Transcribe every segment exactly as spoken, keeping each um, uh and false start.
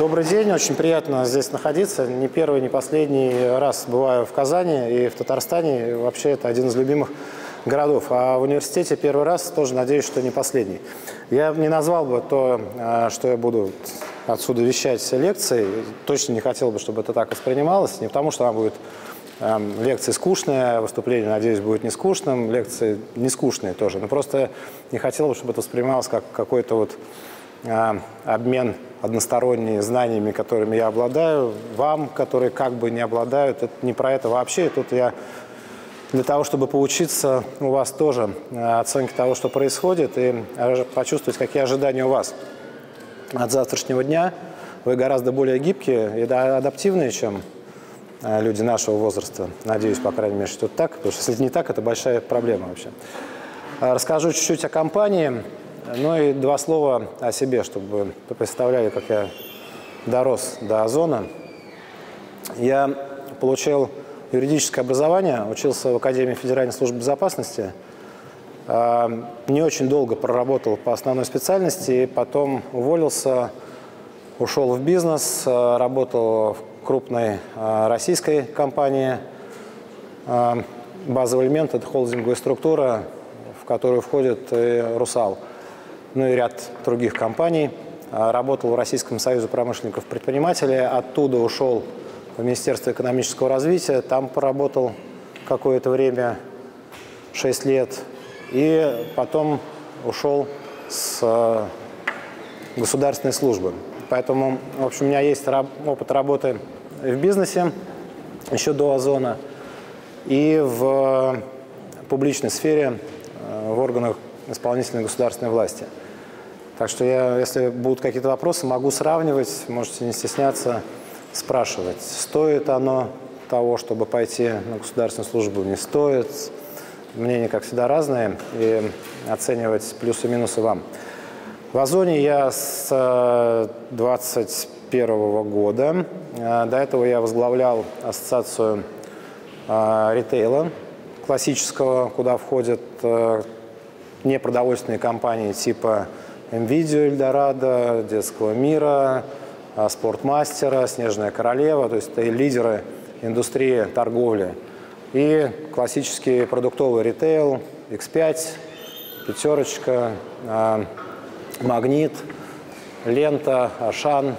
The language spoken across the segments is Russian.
Добрый день, очень приятно здесь находиться. Не первый, не последний раз бываю в Казани и в Татарстане. И вообще это один из любимых городов. А в университете первый раз, тоже надеюсь, что не последний. Я не назвал бы то, что я буду отсюда вещать лекции. Точно не хотел бы, чтобы это так воспринималось. Не потому, что она будет э, лекция скучная, выступление, надеюсь, будет не скучным. Лекции не скучные тоже. Но просто не хотел бы, чтобы это воспринималось как какой-то вот э, обмен односторонними знаниями, которыми я обладаю, вам, которые как бы не обладают. Это не про это вообще. И тут я для того, чтобы поучиться у вас тоже оценке того, что происходит, и почувствовать, какие ожидания у вас от завтрашнего дня. Вы гораздо более гибкие и адаптивные, чем люди нашего возраста. Надеюсь, по крайней мере, что это так. Потому что если это не так, это большая проблема вообще. Расскажу чуть-чуть о компании. Ну и два слова о себе, чтобы вы представляли, как я дорос до Озона. Я получил юридическое образование, учился в Академии Федеральной службы безопасности. Не очень долго проработал по основной специальности, потом уволился, ушел в бизнес, работал в крупной российской компании. Базовый элемент – это холдинговая структура, в которую входит и «Русал», ну и ряд других компаний. Работал в Российском союзе промышленников-предпринимателей, оттуда ушел в Министерство экономического развития, там поработал какое-то время, шесть лет, и потом ушел с государственной службы. Поэтому, в общем, у меня есть опыт работы в бизнесе еще до Озона и в публичной сфере, в органах исполнительной государственной власти. Так что я, если будут какие-то вопросы, могу сравнивать, можете не стесняться спрашивать, стоит оно того, чтобы пойти на государственную службу, не стоит. Мнения, как всегда, разные, и оценивать плюсы и минусы вам. В Озоне я с двадцать первого года. До этого я возглавлял ассоциацию ритейла классического, куда входят непродовольственные компании типа МВидео, Эльдорадо, Детского мира, Спортмастера, Снежная королева, то есть это лидеры индустрии торговли. И классический продуктовый ритейл, икс пять, Пятерочка, Магнит, Лента, Ашан,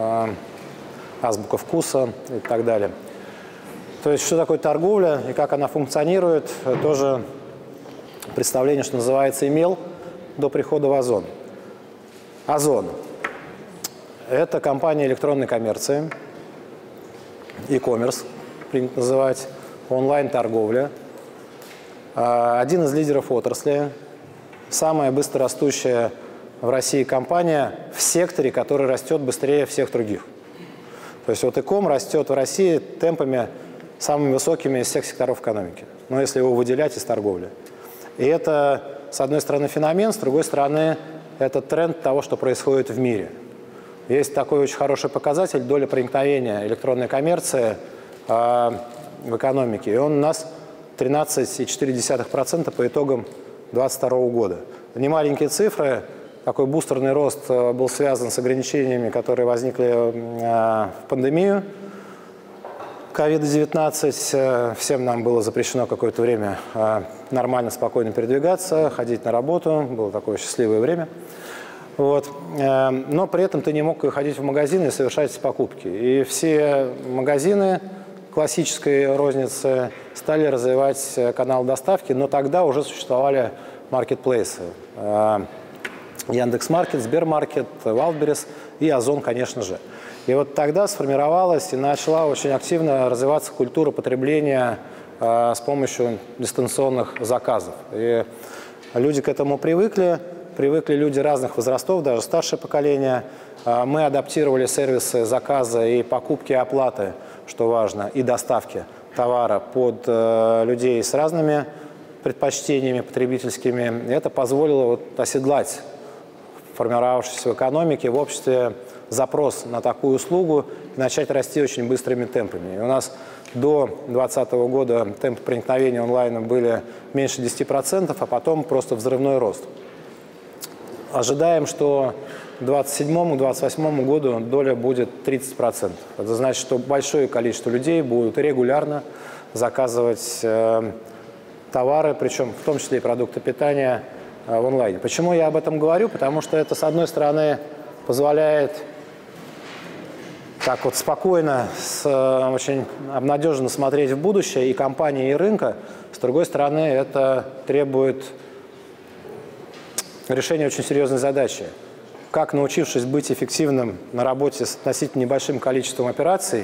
Азбука вкуса и так далее. То есть что такое торговля и как она функционирует, тоже представление, что называется, имел до прихода в Озон. Озон – это компания электронной коммерции, e-commerce, принято называть, онлайн-торговля. Один из лидеров отрасли, самая быстрорастущая в России компания в секторе, который растет быстрее всех других. То есть вот e-com растет в России темпами самыми высокими из всех секторов экономики, ну, если его выделять из торговли. И это, с одной стороны, феномен, с другой стороны, это тренд того, что происходит в мире. Есть такой очень хороший показатель – доля проникновения электронной коммерции э, в экономике. И он у нас тринадцать целых четыре десятых процента по итогам две тысячи двадцать второго года. Это не маленькие цифры. Такой бустерный рост был связан с ограничениями, которые возникли э, в пандемию ковид девятнадцать. Всем нам было запрещено какое-то время э, нормально, спокойно передвигаться, ходить на работу. Было такое счастливое время. Вот. Но при этом ты не мог ходить в магазины и совершать покупки. И все магазины классической розницы стали развивать канал доставки, но тогда уже существовали маркетплейсы. Яндекс.Маркет, Сбермаркет, Wildberries и Озон, конечно же. И вот тогда сформировалась и начала очень активно развиваться культура потребления с помощью дистанционных заказов. И люди к этому привыкли. Привыкли люди разных возрастов, даже старшее поколение. Мы адаптировали сервисы заказа и покупки, и оплаты, что важно, и доставки товара под людей с разными предпочтениями потребительскими. Это позволило вот оседлать формировавшийся в экономике, в обществе запрос на такую услугу и начать расти очень быстрыми темпами. И у нас до две тысячи двадцатого года темпы проникновения онлайна были меньше десяти процентов, а потом просто взрывной рост. ожидаем, что к двадцать седьмому — двадцать восьмому году доля будет тридцать процентов. Это значит, что большое количество людей будут регулярно заказывать э, товары, причем в том числе и продукты питания, э, в онлайне. Почему я об этом говорю? Потому что это, с одной стороны, позволяет так вот спокойно, с, э, очень обнадеженно смотреть в будущее и компании, и рынка. С другой стороны, это требует решения очень серьезной задачи. Как, научившись быть эффективным на работе с относительно небольшим количеством операций,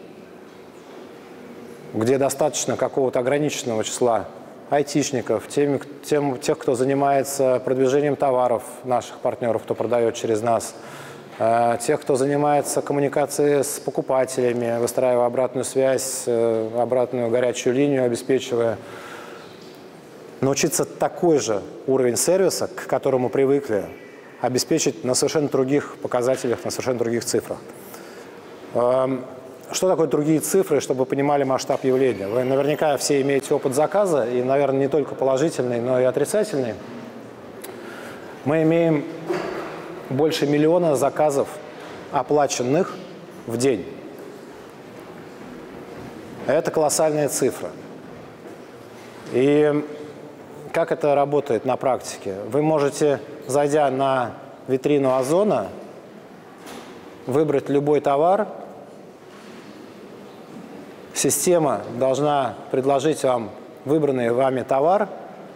где достаточно какого-то ограниченного числа айтишников, тем, тем, тех, кто занимается продвижением товаров наших партнеров, кто продает через нас, э, тех, кто занимается коммуникацией с покупателями, выстраивая обратную связь, э, обратную горячую линию, обеспечивая, научиться такой же уровень сервиса, к которому привыкли, обеспечить на совершенно других показателях, на совершенно других цифрах. Что такое другие цифры, чтобы вы понимали масштаб явления? Вы наверняка все имеете опыт заказа, и, наверное, не только положительный, но и отрицательный. Мы имеем больше миллиона заказов, оплаченных в день. Это колоссальная цифра. И как это работает на практике? Вы можете, зайдя на витрину Озона, выбрать любой товар. Система должна предложить вам выбранный вами товар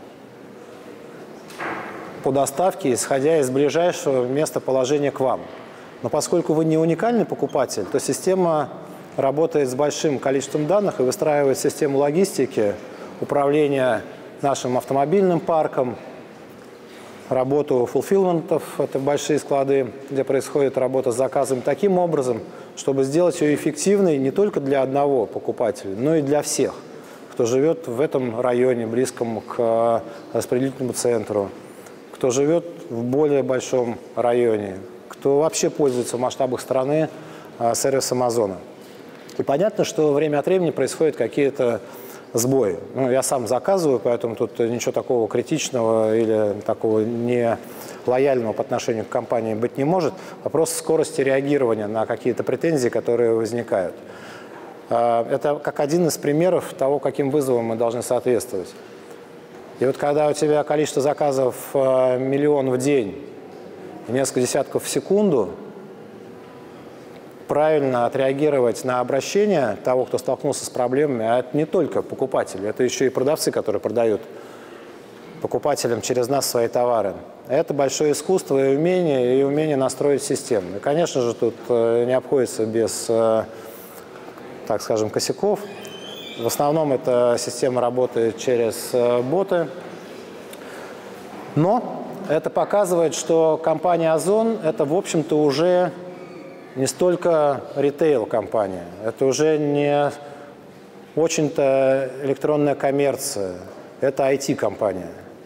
по доставке, исходя из ближайшего местоположения к вам. Но поскольку вы не уникальный покупатель, то система работает с большим количеством данных и выстраивает систему логистики, управления нашим автомобильным парком, работу фулфилментов, это большие склады, где происходит работа с заказами, таким образом, чтобы сделать ее эффективной не только для одного покупателя, но и для всех, кто живет в этом районе, близком к распределительному центру, кто живет в более большом районе, кто вообще пользуется в масштабах страны сервисом Озона. И понятно, что время от времени происходят какие-то сбои. Ну, я сам заказываю, поэтому тут ничего такого критичного или такого не лояльного по отношению к компании быть не может. Вопрос скорости реагирования на какие-то претензии, которые возникают. Это как один из примеров того, каким вызовам мы должны соответствовать. И вот когда у тебя количество заказов миллион в день и несколько десятков в секунду, правильно отреагировать на обращение того, кто столкнулся с проблемами, а это не только покупатели, это еще и продавцы, которые продают покупателям через нас свои товары. Это большое искусство и умение, и умение настроить систему. И, конечно же, тут не обходится без, так скажем, косяков. В основном эта система работает через боты. Но это показывает, что компания Озон – это, в общем-то, уже не столько ритейл-компания, это уже не очень-то электронная коммерция, это ай ти-компания.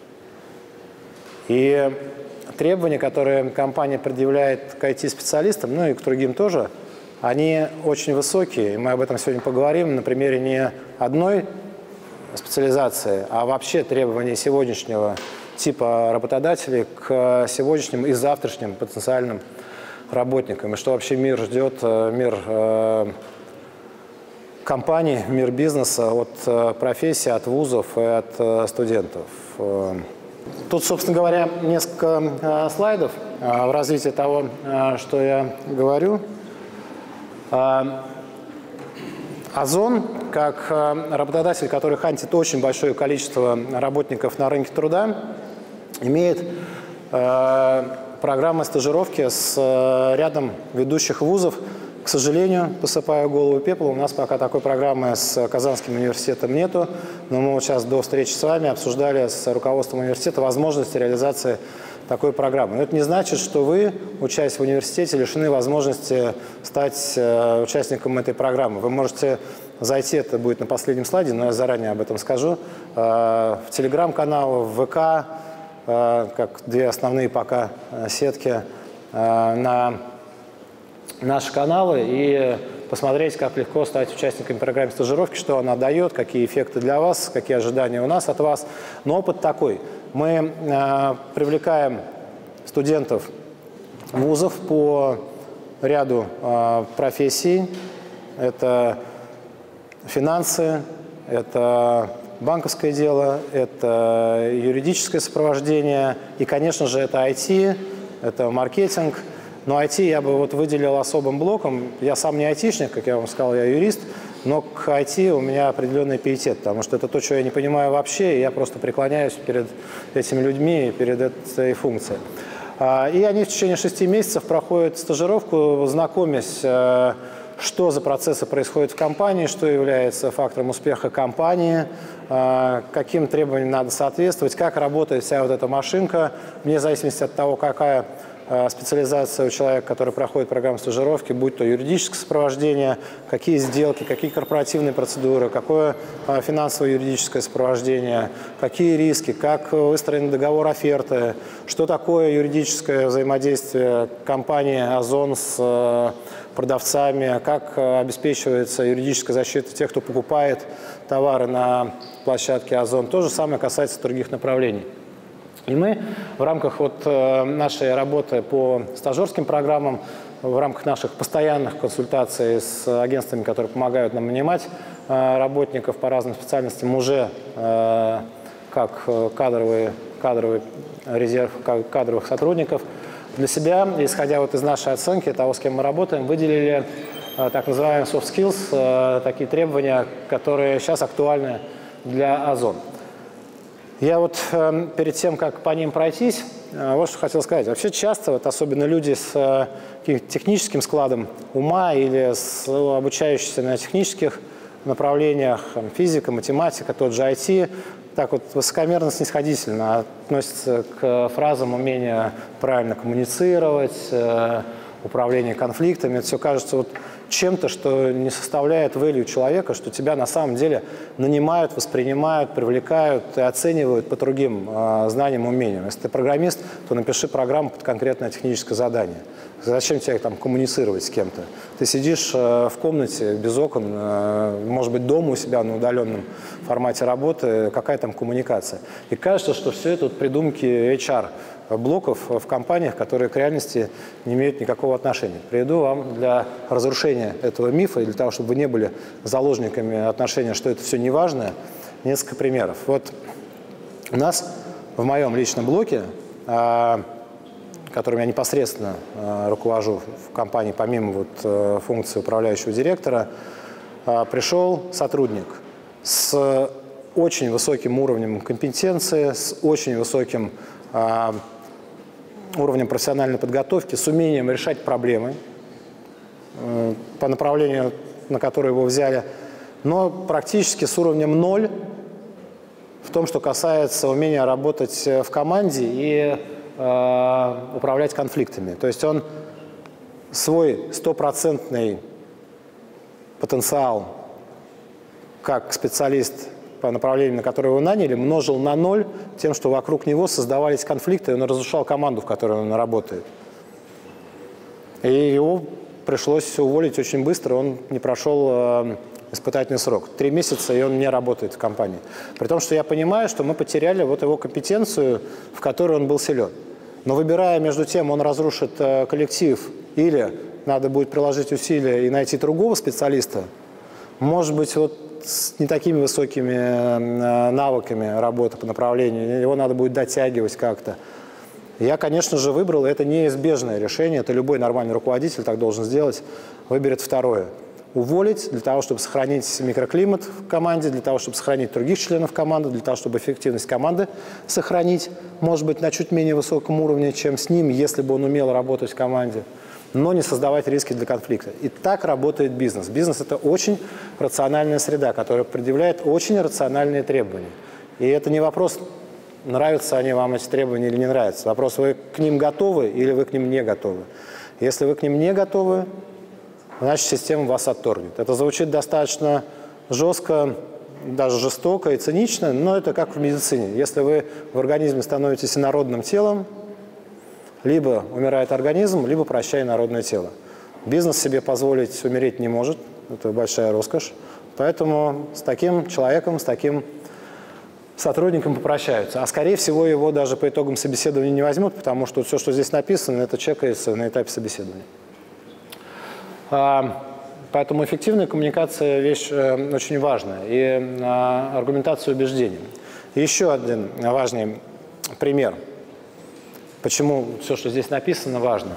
И требования, которые компания предъявляет к ай ти-специалистам, ну и к другим тоже, они очень высокие, и мы об этом сегодня поговорим на примере не одной специализации, а вообще требований сегодняшнего типа работодателей к сегодняшним и завтрашним потенциальным работникам. И что вообще мир ждет, мир э, компаний, мир бизнеса от э, профессий, от вузов и от э, студентов. Тут, собственно говоря, несколько э, слайдов э, в развитии того, э, что я говорю. Э, Озон, как э, работодатель, который хантит очень большое количество работников на рынке труда, имеет э, программы стажировки с рядом ведущих вузов. К сожалению, посыпаю голову пеплом, у нас пока такой программы с Казанским университетом нету, но мы вот сейчас до встречи с вами обсуждали с руководством университета возможности реализации такой программы. Но это не значит, что вы, учась в университете, лишены возможности стать участником этой программы. Вы можете зайти, это будет на последнем слайде, но я заранее об этом скажу, в телеграм-канал, в вэ ка, как две основные пока сетки, на наши каналы и посмотреть, как легко стать участниками программы стажировки, что она дает, какие эффекты для вас, какие ожидания у нас от вас. Но опыт такой. Мы привлекаем студентов вузов по ряду профессий. Это финансы, это банковское дело, это юридическое сопровождение и, конечно же, это ай ти, это маркетинг. Но ай ти я бы вот выделил особым блоком. Я сам не айтишник, как я вам сказал, я юрист, но к ай ти у меня определенный пиетет, потому что это то, что я не понимаю вообще, и я просто преклоняюсь перед этими людьми и перед этой функцией. И они в течение шести месяцев проходят стажировку, знакомясь, что за процессы происходят в компании, что является фактором успеха компании, каким требованиям надо соответствовать, как работает вся вот эта машинка, вне зависимости от того, какая специализация у человека, который проходит программу стажировки, будь то юридическое сопровождение, какие сделки, какие корпоративные процедуры, какое финансовое юридическое сопровождение, какие риски, как выстроен договор оферты, что такое юридическое взаимодействие компании Озон с продавцами, как обеспечивается юридическая защита тех, кто покупает товары на площадке Озон. То же самое касается других направлений. И мы в рамках вот нашей работы по стажерским программам, в рамках наших постоянных консультаций с агентствами, которые помогают нам нанимать работников по разным специальностям, уже как кадровый, кадровый резерв кадровых сотрудников, для себя, исходя вот из нашей оценки того, с кем мы работаем, выделили так называемые soft skills, такие требования, которые сейчас актуальны для Озон. Я вот э, перед тем, как по ним пройтись, э, вот что хотел сказать. Вообще часто, вот, особенно люди с э, техническим складом ума или с, обучающиеся на технических направлениях, там, физика, математика, тот же ай ти, так вот высокомерно-снисходительно относятся к фразам умения правильно коммуницировать, э, управление конфликтами. Это все кажется вот чем-то, что не составляет value человека, что тебя на самом деле нанимают, воспринимают, привлекают и оценивают по другим э, знаниям и умениям. Если ты программист, то напиши программу под конкретное техническое задание. Зачем тебе там коммуницировать с кем-то? Ты сидишь э, в комнате без окон, э, может быть, дома у себя на удаленном формате работы, какая там коммуникация? И кажется, что все это вот придумки эйч ар блоков в компаниях, которые к реальности не имеют никакого отношения. Приведу вам для разрушения этого мифа и для того, чтобы вы не были заложниками отношения, что это все неважно, несколько примеров. Вот у нас в моем личном блоке, которым я непосредственно руковожу в компании, помимо вот функции управляющего директора, пришел сотрудник с очень высоким уровнем компетенции, с очень высоким уровнем профессиональной подготовки, с умением решать проблемы э, по направлению, на которое его взяли, но практически с уровнем ноль в том, что касается умения работать в команде и э, управлять конфликтами. То есть он свой стопроцентный потенциал как специалист по направлению, на которое его наняли, множил на ноль тем, что вокруг него создавались конфликты, и он разрушал команду, в которой он работает. И его пришлось уволить очень быстро, он не прошел э, испытательный срок. Три месяца, и он не работает в компании. При том, что я понимаю, что мы потеряли вот его компетенцию, в которой он был силен. Но выбирая между тем, он разрушит э, коллектив, или надо будет приложить усилия и найти другого специалиста, может быть, вот с не такими высокими навыками работы по направлению, его надо будет дотягивать как-то. Я, конечно же, выбрал, это неизбежное решение, это любой нормальный руководитель так должен сделать, выберет второе. Уволить для того, чтобы сохранить микроклимат в команде, для того, чтобы сохранить других членов команды, для того, чтобы эффективность команды сохранить, может быть, на чуть менее высоком уровне, чем с ним, если бы он умел работать в команде, но не создавать риски для конфликта. И так работает бизнес. Бизнес – это очень рациональная среда, которая предъявляет очень рациональные требования. И это не вопрос, нравятся они вам, эти требования, или не нравятся. Вопрос, вы к ним готовы или вы к ним не готовы. Если вы к ним не готовы, значит, система вас отторгнет. Это звучит достаточно жестко, даже жестоко и цинично, но это как в медицине. Если вы в организме становитесь инородным телом, либо умирает организм, либо прощай народное тело. Бизнес себе позволить умереть не может, это большая роскошь. Поэтому с таким человеком, с таким сотрудником попрощаются. А скорее всего его даже по итогам собеседования не возьмут, потому что все, что здесь написано, это чекается на этапе собеседования. Поэтому эффективная коммуникация – вещь очень важная, и аргументация убеждений. Еще один важный пример, почему все, что здесь написано, важно.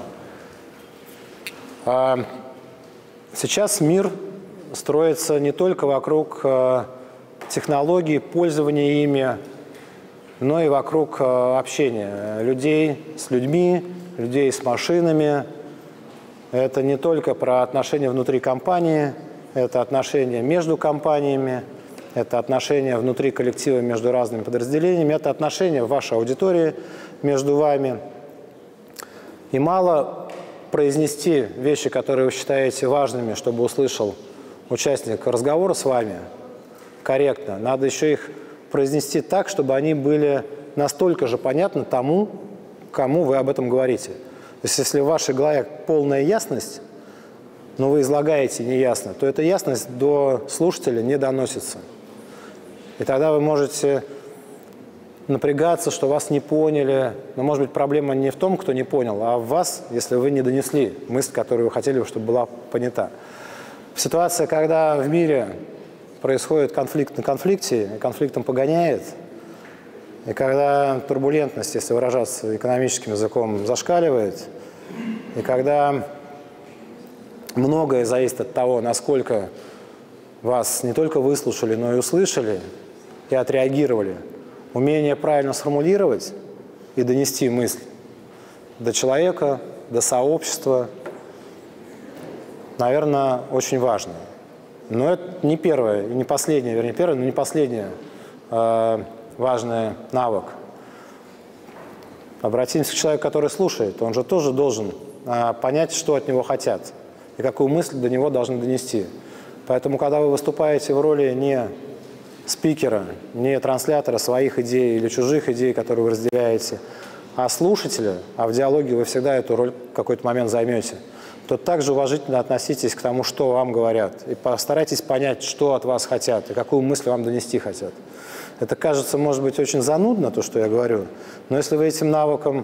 Сейчас мир строится не только вокруг технологий, пользования ими, но и вокруг общения людей с людьми, людей с машинами. Это не только про отношения внутри компании, это отношения между компаниями, это отношения внутри коллектива между разными подразделениями, это отношения в вашей аудитории между вами. И мало произнести вещи, которые вы считаете важными, чтобы услышал участник разговора с вами, корректно. Надо еще их произнести так, чтобы они были настолько же понятны тому, кому вы об этом говорите. То есть если в вашей голове полная ясность, но вы излагаете неясно, то эта ясность до слушателя не доносится. И тогда вы можете напрягаться, что вас не поняли. Но, может быть, проблема не в том, кто не понял, а в вас, если вы не донесли мысль, которую вы хотели, чтобы была понята. Ситуация, когда в мире происходит конфликт на конфликте, и конфликтом погоняет, и когда турбулентность, если выражаться экономическим языком, зашкаливает, и когда многое зависит от того, насколько вас не только выслушали, но и услышали, и отреагировали, умение правильно сформулировать и донести мысль до человека, до сообщества, наверное, очень важно. Но это не первое, не последнее, вернее, первое, но не последнее э, важный навык. Обратимся к человеку, который слушает. Он же тоже должен э, понять, что от него хотят и какую мысль до него должны донести. Поэтому, когда вы выступаете в роли не спикера, не транслятора своих идей или чужих идей, которые вы разделяете, а слушателя, а в диалоге вы всегда эту роль в какой-то момент займете, то также уважительно относитесь к тому, что вам говорят, и постарайтесь понять, что от вас хотят и какую мысль вам донести хотят. Это кажется, может быть, очень занудно, то, что я говорю, но если вы этим навыком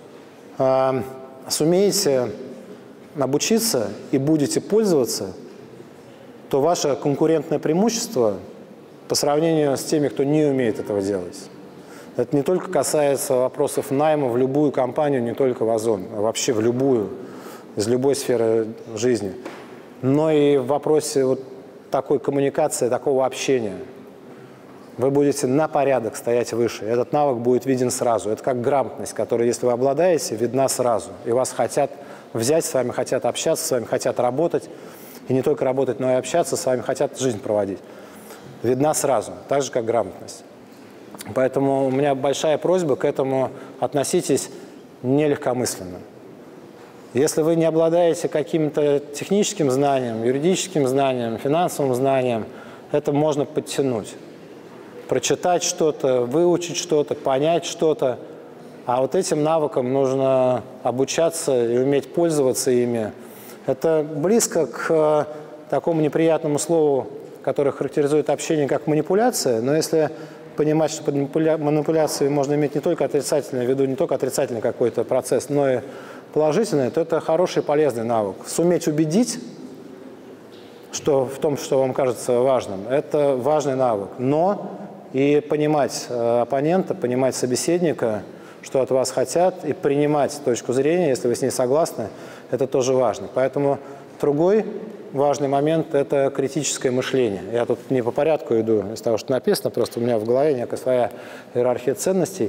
э, сумеете обучиться и будете пользоваться, то ваше конкурентное преимущество по сравнению с теми, кто не умеет этого делать. Это не только касается вопросов найма в любую компанию, не только в Озон, а вообще в любую, из любой сферы жизни, но и в вопросе вот такой коммуникации, такого общения. Вы будете на порядок стоять выше. Этот навык будет виден сразу. Это как грамотность, которая, если вы обладаете, видна сразу. И вас хотят взять, с вами хотят общаться, с вами хотят работать. И не только работать, но и общаться, с вами хотят жизнь проводить. Видна сразу, так же, как грамотность. Поэтому у меня большая просьба к этому: относитесь нелегкомысленно. Если вы не обладаете каким-то техническим знанием, юридическим знанием, финансовым знанием, это можно подтянуть. Прочитать что-то, выучить что-то, понять что-то. А вот этим навыкам нужно обучаться и уметь пользоваться ими. Это близко к такому неприятному слову, которое характеризует общение как манипуляция, но если понимать, что под манипуляцией можно иметь не только отрицательное, в виду не только отрицательный какой-то процесс, но и положительный, то это хороший, полезный навык. Суметь убедить, что в том, что вам кажется важным, это важный навык. Но и понимать оппонента, понимать собеседника, что от вас хотят, и принимать точку зрения, если вы с ней согласны, это тоже важно. Поэтому другой важный момент – это критическое мышление. Я тут не по порядку иду из того, что написано, просто у меня в голове некая своя иерархия ценностей.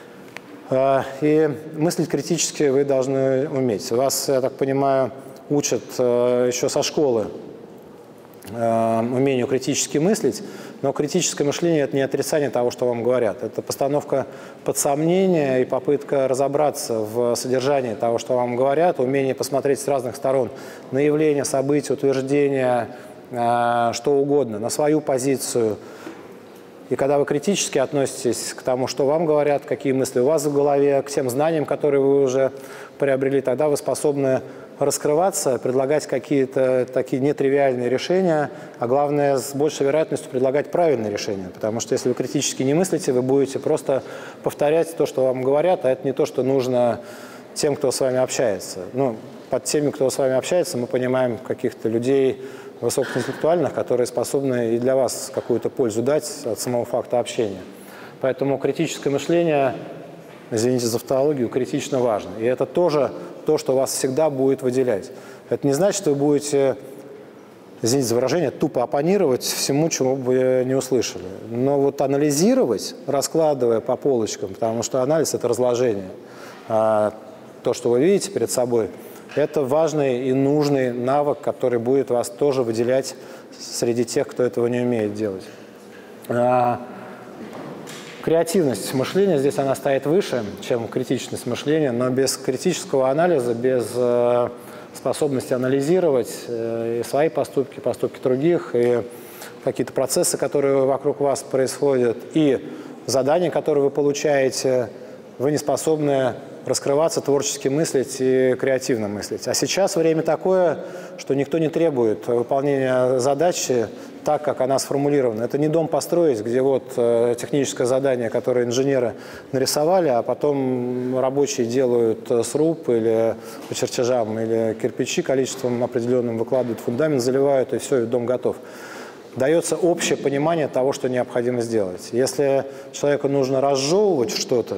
И мыслить критически вы должны уметь. Вас, я так понимаю, учат еще со школы умению критически мыслить, но критическое мышление – это не отрицание того, что вам говорят. Это постановка под сомнение и попытка разобраться в содержании того, что вам говорят, умение посмотреть с разных сторон на явления, события, утверждения, что угодно, на свою позицию. И когда вы критически относитесь к тому, что вам говорят, какие мысли у вас в голове, к тем знаниям, которые вы уже приобрели, тогда вы способны раскрываться, предлагать какие-то такие нетривиальные решения, а главное, с большей вероятностью предлагать правильные решения. Потому что если вы критически не мыслите, вы будете просто повторять то, что вам говорят, а это не то, что нужно тем, кто с вами общается. Ну, под теми, кто с вами общается, мы понимаем каких-то людей высокоинтеллектуальных, которые способны и для вас какую-то пользу дать от самого факта общения. Поэтому критическое мышление, извините за тавтологию, критично важно. И это тоже то, что вас всегда будет выделять. Это не значит, что вы будете, извините за выражение, тупо оппонировать всему, чему бы вы не услышали. Но вот анализировать, раскладывая по полочкам, потому что анализ – это разложение. А то, что вы видите перед собой, это важный и нужный навык, который будет вас тоже выделять среди тех, кто этого не умеет делать. А креативность мышления, здесь она стоит выше, чем критичность мышления, но без критического анализа, без э, способности анализировать э, и свои поступки, поступки других, и какие-то процессы, которые вокруг вас происходят, и задания, которые вы получаете, вы не способны раскрываться, творчески мыслить и креативно мыслить. А сейчас время такое, что никто не требует выполнения задачи так, как она сформулирована. Это не дом построить, где вот э, техническое задание, которое инженеры нарисовали, а потом рабочие делают сруб или по чертежам, или кирпичи количеством определенным выкладывают, фундамент заливают, и все, и дом готов. Дается общее понимание того, что необходимо сделать. Если человеку нужно разжевывать что-то,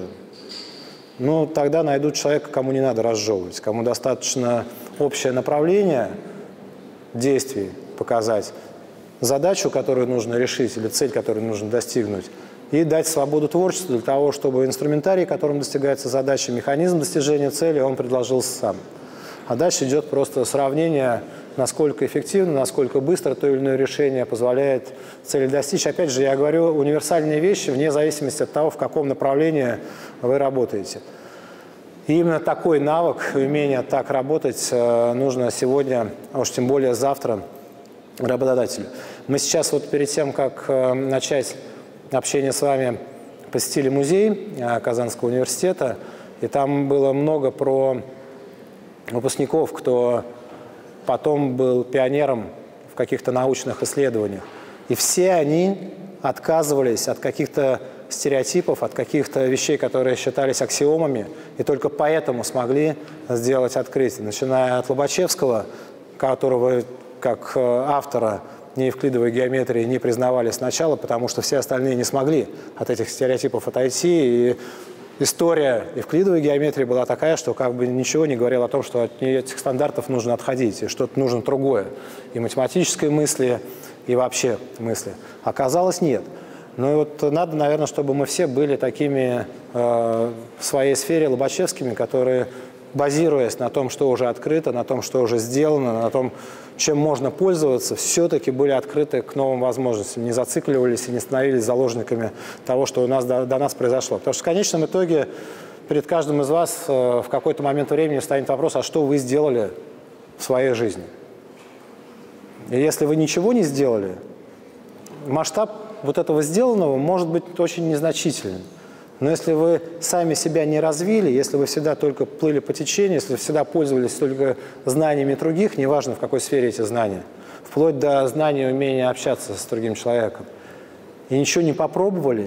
ну, тогда найдут человека, кому не надо разжевывать, кому достаточно общее направление действий показать, задачу, которую нужно решить, или цель, которую нужно достигнуть, и дать свободу творчеству для того, чтобы инструментарий, которым достигается задача, механизм достижения цели, он предложился сам. А дальше идет просто сравнение, насколько эффективно, насколько быстро то или иное решение позволяет цели достичь. Опять же, я говорю универсальные вещи вне зависимости от того, в каком направлении вы работаете. И именно такой навык, умение так работать нужно сегодня, а уж тем более завтра, работодателю. Мы сейчас вот перед тем, как начать общение с вами, посетили музей Казанского университета, и там было много про выпускников, кто потом был пионером в каких-то научных исследованиях. И все они отказывались от каких-то стереотипов, от каких-то вещей, которые считались аксиомами, и только поэтому смогли сделать открытие. Начиная от Лобачевского, которого как автора неевклидовой геометрии не признавали сначала, потому что все остальные не смогли от этих стереотипов отойти. И история евклидовой геометрии была такая, что как бы ничего не говорило о том, что от этих стандартов нужно отходить, и что-то нужно другое. И математической мысли, и вообще мысли. Оказалось, нет. Ну и вот надо, наверное, чтобы мы все были такими э, в своей сфере лобачевскими, которые, базируясь на том, что уже открыто, на том, что уже сделано, на том, чем можно пользоваться, все-таки были открыты к новым возможностям, не зацикливались и не становились заложниками того, что у нас до, до нас произошло. Потому что в конечном итоге перед каждым из вас э, в какой-то момент времени станет вопрос, а что вы сделали в своей жизни? И если вы ничего не сделали, масштаб вот этого сделанного может быть очень незначительным. Но если вы сами себя не развили, если вы всегда только плыли по течению, если вы всегда пользовались только знаниями других, неважно в какой сфере эти знания, вплоть до знания и умения общаться с другим человеком, и ничего не попробовали,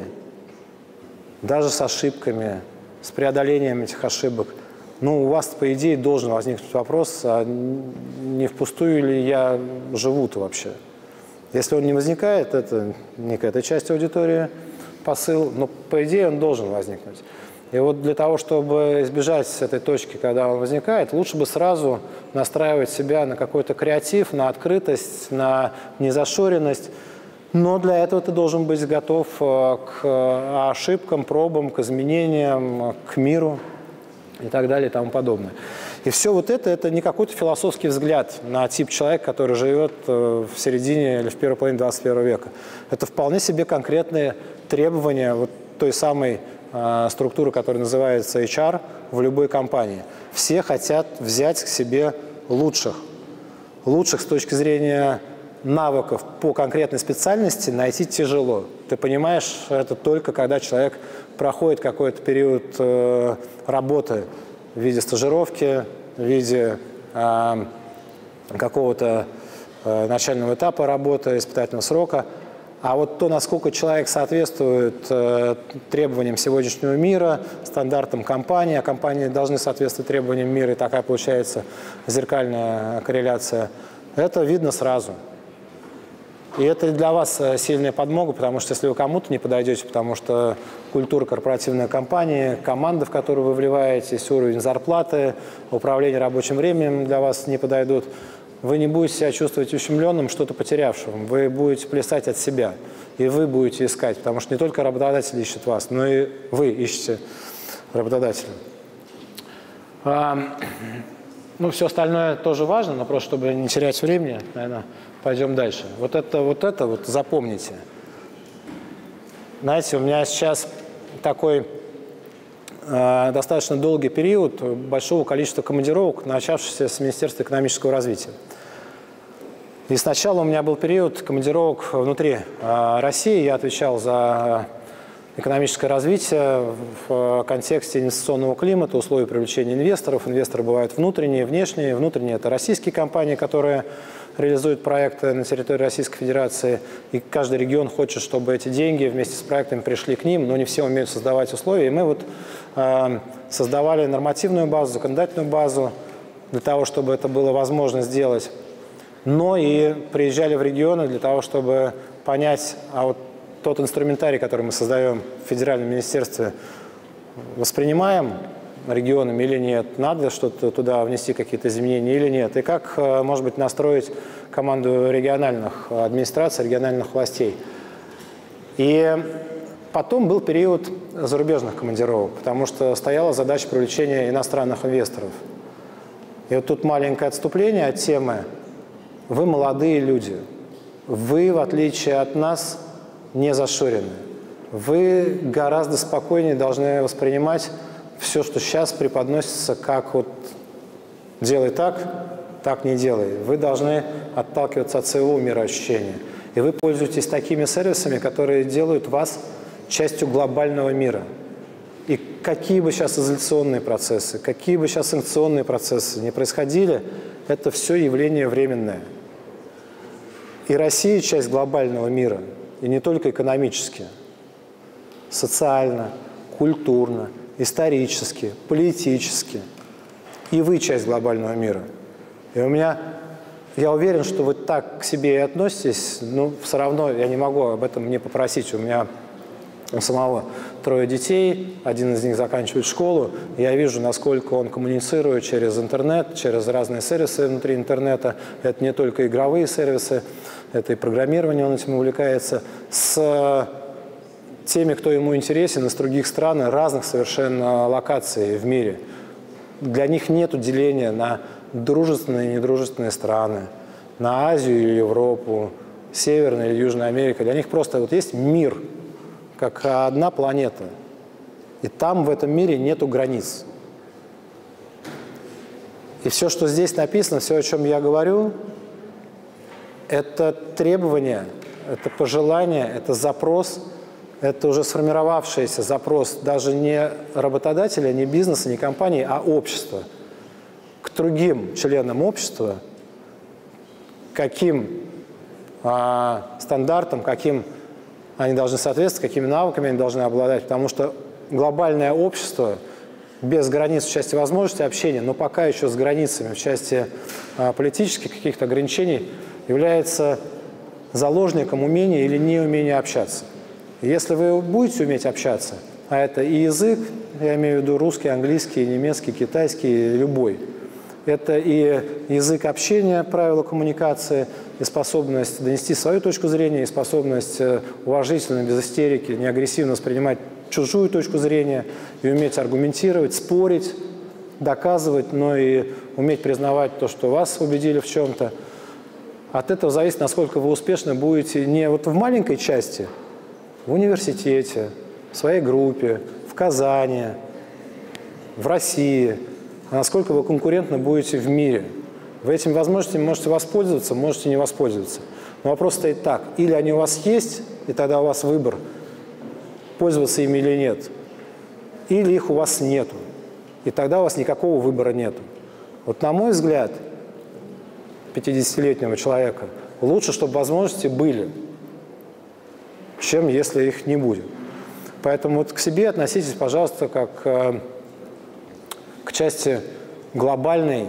даже с ошибками, с преодолением этих ошибок, ну, у вас, по идее, должен возникнуть вопрос, а не впустую ли я живу-то вообще? Если он не возникает, это не к этой части аудитории посыл, но, по идее, он должен возникнуть. И вот для того, чтобы избежать этой точки, когда он возникает, лучше бы сразу настраивать себя на какой-то креатив, на открытость, на незашоренность. Но для этого ты должен быть готов к ошибкам, пробам, к изменениям, к миру и так далее и тому подобное. И все вот это, это не какой-то философский взгляд на тип человека, который живет в середине или в первой половине двадцать первого века. Это вполне себе конкретные требования вот той самой э, структуры, которая называется эйч ар в любой компании. Все хотят взять к себе лучших. Лучших с точки зрения навыков по конкретной специальности найти тяжело. Ты понимаешь, это только когда человек проходит какой-то период э, работы в виде стажировки, в виде э, какого-то э, начального этапа работы, испытательного срока. А вот то, насколько человек соответствует э, требованиям сегодняшнего мира, стандартам компании, а компании должны соответствовать требованиям мира, и такая получается зеркальная корреляция, это видно сразу. И это для вас сильная подмога, потому что если вы кому-то не подойдете, потому что культура корпоративной компании, команда, в которую вы вливаетесь, уровень зарплаты, управление рабочим временем для вас не подойдут, вы не будете себя чувствовать ущемленным, что-то потерявшим. Вы будете плясать от себя, и вы будете искать, потому что не только работодатель ищет вас, но и вы ищете работодателя. А, ну, все остальное тоже важно, но просто чтобы не терять времени, наверное, пойдем дальше. Вот это, вот это вот запомните. Знаете, у меня сейчас такой э, достаточно долгий период большого количества командировок, начавшихся с Министерства экономического развития. И сначала у меня был период командировок внутри э, России. Я отвечал за экономическое развитие в контексте инвестиционного климата, условий привлечения инвесторов. Инвесторы бывают внутренние, внешние. Внутренние – это российские компании, которые реализуют проекты на территории Российской Федерации. И каждый регион хочет, чтобы эти деньги вместе с проектами пришли к ним, но не все умеют создавать условия. И мы вот э, создавали нормативную базу, законодательную базу для того, чтобы это было возможно сделать. Но и приезжали в регионы для того, чтобы понять, а вот тот инструментарий, который мы создаем в федеральном министерстве, воспринимаем регионами или нет, надо что-то туда внести, какие-то изменения или нет, и как, может быть, настроить команду региональных администраций, региональных властей. И потом был период зарубежных командировок, потому что стояла задача привлечения иностранных инвесторов. И вот тут маленькое отступление от темы. Вы молодые люди, вы, в отличие от нас, не зашорены. Вы гораздо спокойнее должны воспринимать все, что сейчас преподносится, как вот делай так, так не делай. Вы должны отталкиваться от своего мироощущения. И вы пользуетесь такими сервисами, которые делают вас частью глобального мира. И какие бы сейчас изоляционные процессы, какие бы сейчас санкционные процессы не происходили, это все явление временное. И Россия – часть глобального мира, и не только экономически, социально, культурно, исторически, политически. И вы – часть глобального мира. И у меня, я уверен, что вы так к себе и относитесь, но все равно я не могу об этом не попросить. У меня у самого трое детей, один из них заканчивает школу, и я вижу, насколько он коммуницирует через интернет, через разные сервисы внутри интернета. Это не только игровые сервисы, это и программирование, он этим увлекается, с теми, кто ему интересен, из других стран, разных совершенно локаций в мире. Для них нет деления на дружественные и недружественные страны, на Азию или Европу, Северная или Южная Америка. Для них просто вот есть мир, как одна планета. И там, в этом мире, нету границ. И все, что здесь написано, все, о чем я говорю, это требование, это пожелание, это запрос, это уже сформировавшийся запрос даже не работодателя, не бизнеса, не компании, а общества к другим членам общества, каким а, стандартам, каким они должны соответствовать, какими навыками они должны обладать, потому что глобальное общество без границ в части возможностей общения, но пока еще с границами в части а, политических каких-то ограничений, является заложником умения или неумения общаться. И если вы будете уметь общаться, а это и язык, я имею в виду русский, английский, немецкий, китайский, любой, это и язык общения, правила коммуникации, и способность донести свою точку зрения, и способность уважительно, без истерики, не агрессивно воспринимать чужую точку зрения, и уметь аргументировать, спорить, доказывать, но и уметь признавать то, что вас убедили в чем-то. От этого зависит, насколько вы успешны будете не вот в маленькой части, в университете, в своей группе, в Казани, в России, а насколько вы конкурентно будете в мире. Вы этими возможностями можете воспользоваться, можете не воспользоваться. Но вопрос стоит так. Или они у вас есть, и тогда у вас выбор, пользоваться ими или нет. Или их у вас нету, и тогда у вас никакого выбора нету. Вот на мой взгляд, пятидесятилетнего человека, лучше, чтобы возможности были, чем если их не будет. Поэтому вот к себе относитесь, пожалуйста, как э, к части глобальной,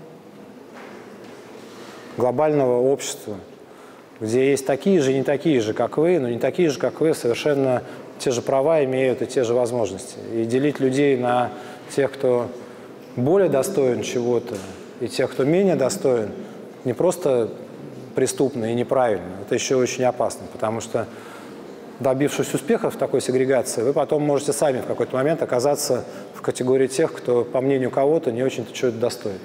глобального общества, где есть такие же и не такие же, как вы, но не такие же, как вы, совершенно те же права имеют и те же возможности. И делить людей на тех, кто более достоин чего-то, и тех, кто менее достоин, не просто преступно и неправильно, это еще очень опасно, потому что, добившись успеха в такой сегрегации, вы потом можете сами в какой-то момент оказаться в категории тех, кто, по мнению кого-то, не очень-то чего-то достоин.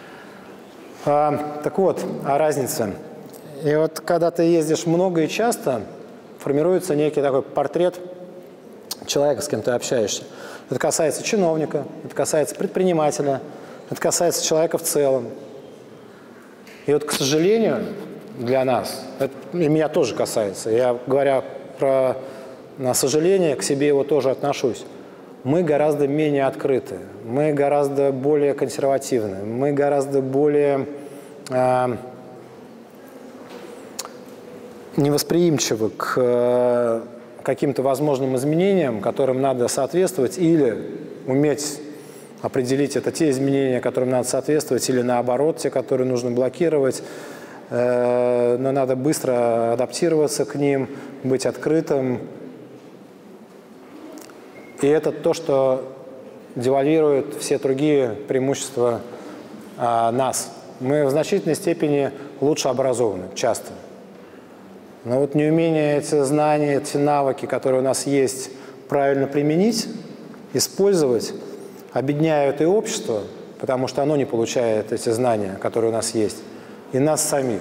А, так вот, о разнице. И вот когда ты ездишь много и часто, формируется некий такой портрет человека, с кем ты общаешься. Это касается чиновника, это касается предпринимателя, это касается человека в целом. И вот, к сожалению, для нас, это, и меня тоже касается, я, говоря про на сожаление, к себе его тоже отношусь, мы гораздо менее открыты, мы гораздо более консервативны, мы гораздо более э, невосприимчивы к э, каким-то возможным изменениям, которым надо соответствовать, или уметь определить, это те изменения, которым надо соответствовать, или наоборот, те, которые нужно блокировать. Э, но надо быстро адаптироваться к ним, быть открытым. И это то, что девальвирует все другие преимущества а, нас. Мы в значительной степени лучше образованы, часто. Но вот неумение эти знания, эти навыки, которые у нас есть, правильно применить, использовать, обедняют и общество, потому что оно не получает эти знания, которые у нас есть, и нас самих.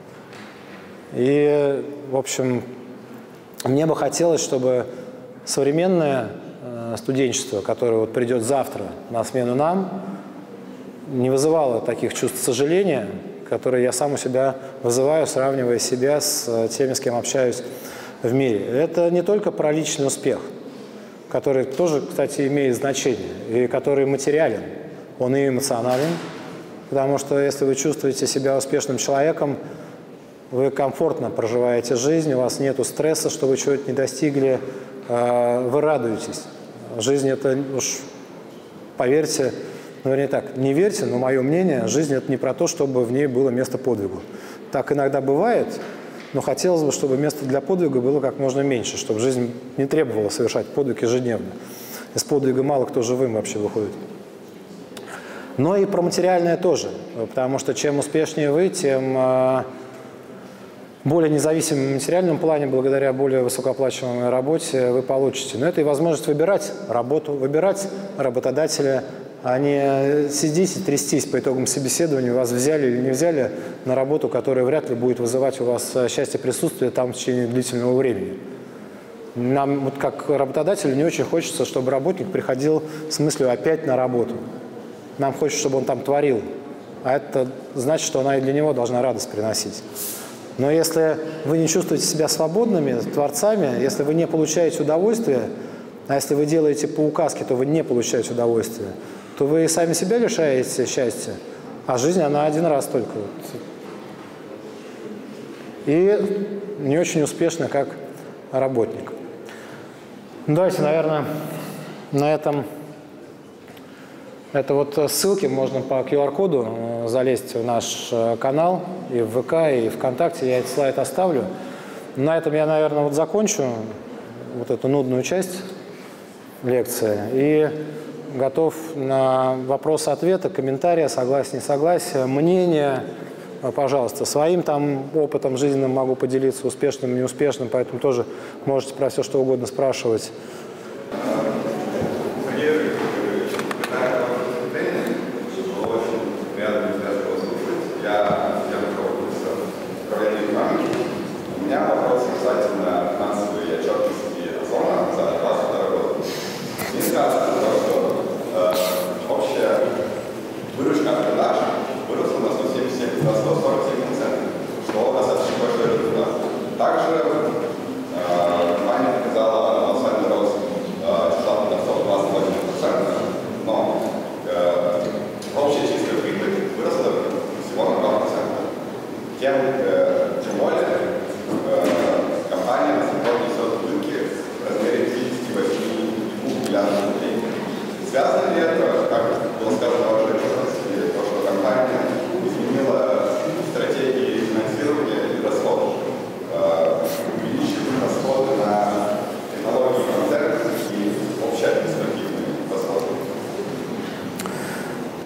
И, в общем, мне бы хотелось, чтобы современное студенчество, которое вот придет завтра на смену нам, не вызывало таких чувств сожаления, которые я сам у себя вызываю, сравнивая себя с теми, с кем общаюсь в мире. Это не только про личный успех, который тоже, кстати, имеет значение, и который материален, он и эмоционален, потому что если вы чувствуете себя успешным человеком, вы комфортно проживаете жизнь, у вас нет стресса, что вы чего-то не достигли, вы радуетесь. Жизнь – это, уж поверьте, ну, вернее так, не верьте, но мое мнение, жизнь – это не про то, чтобы в ней было место подвигу. Так иногда бывает, но хотелось бы, чтобы места для подвига было как можно меньше, чтобы жизнь не требовала совершать подвиг ежедневно. Из подвига мало кто живым вообще выходит. Но и про материальное тоже, потому что чем успешнее вы, тем более независимым в материальном плане, благодаря более высокооплачиваемой работе, вы получите. Но это и возможность выбирать работу, выбирать работодателя, а не сидеть и трястись по итогам собеседования, вас взяли или не взяли на работу, которая вряд ли будет вызывать у вас счастье присутствия там в течение длительного времени. Нам, вот как работодателю, не очень хочется, чтобы работник приходил с мыслью опять на работу. Нам хочется, чтобы он там творил. А это значит, что она и для него должна радость приносить. Но если вы не чувствуете себя свободными, творцами, если вы не получаете удовольствие, а если вы делаете по указке, то вы не получаете удовольствие, то вы сами себя лишаете счастья, а жизнь, она один раз только. И не очень успешно как работник. Давайте, наверное, на этом... Это вот ссылки, можно по ку ар коду залезть в наш канал, и в вэ ка, и ВКонтакте, я этот слайд оставлю. На этом я, наверное, вот закончу вот эту нудную часть лекции и готов на вопросы-ответы, комментарии, согласие, не согласие, мнение. Пожалуйста, своим там опытом жизненным могу поделиться, успешным, неуспешным, поэтому тоже можете про все что угодно спрашивать. Также э, Маня показала колоссальный рост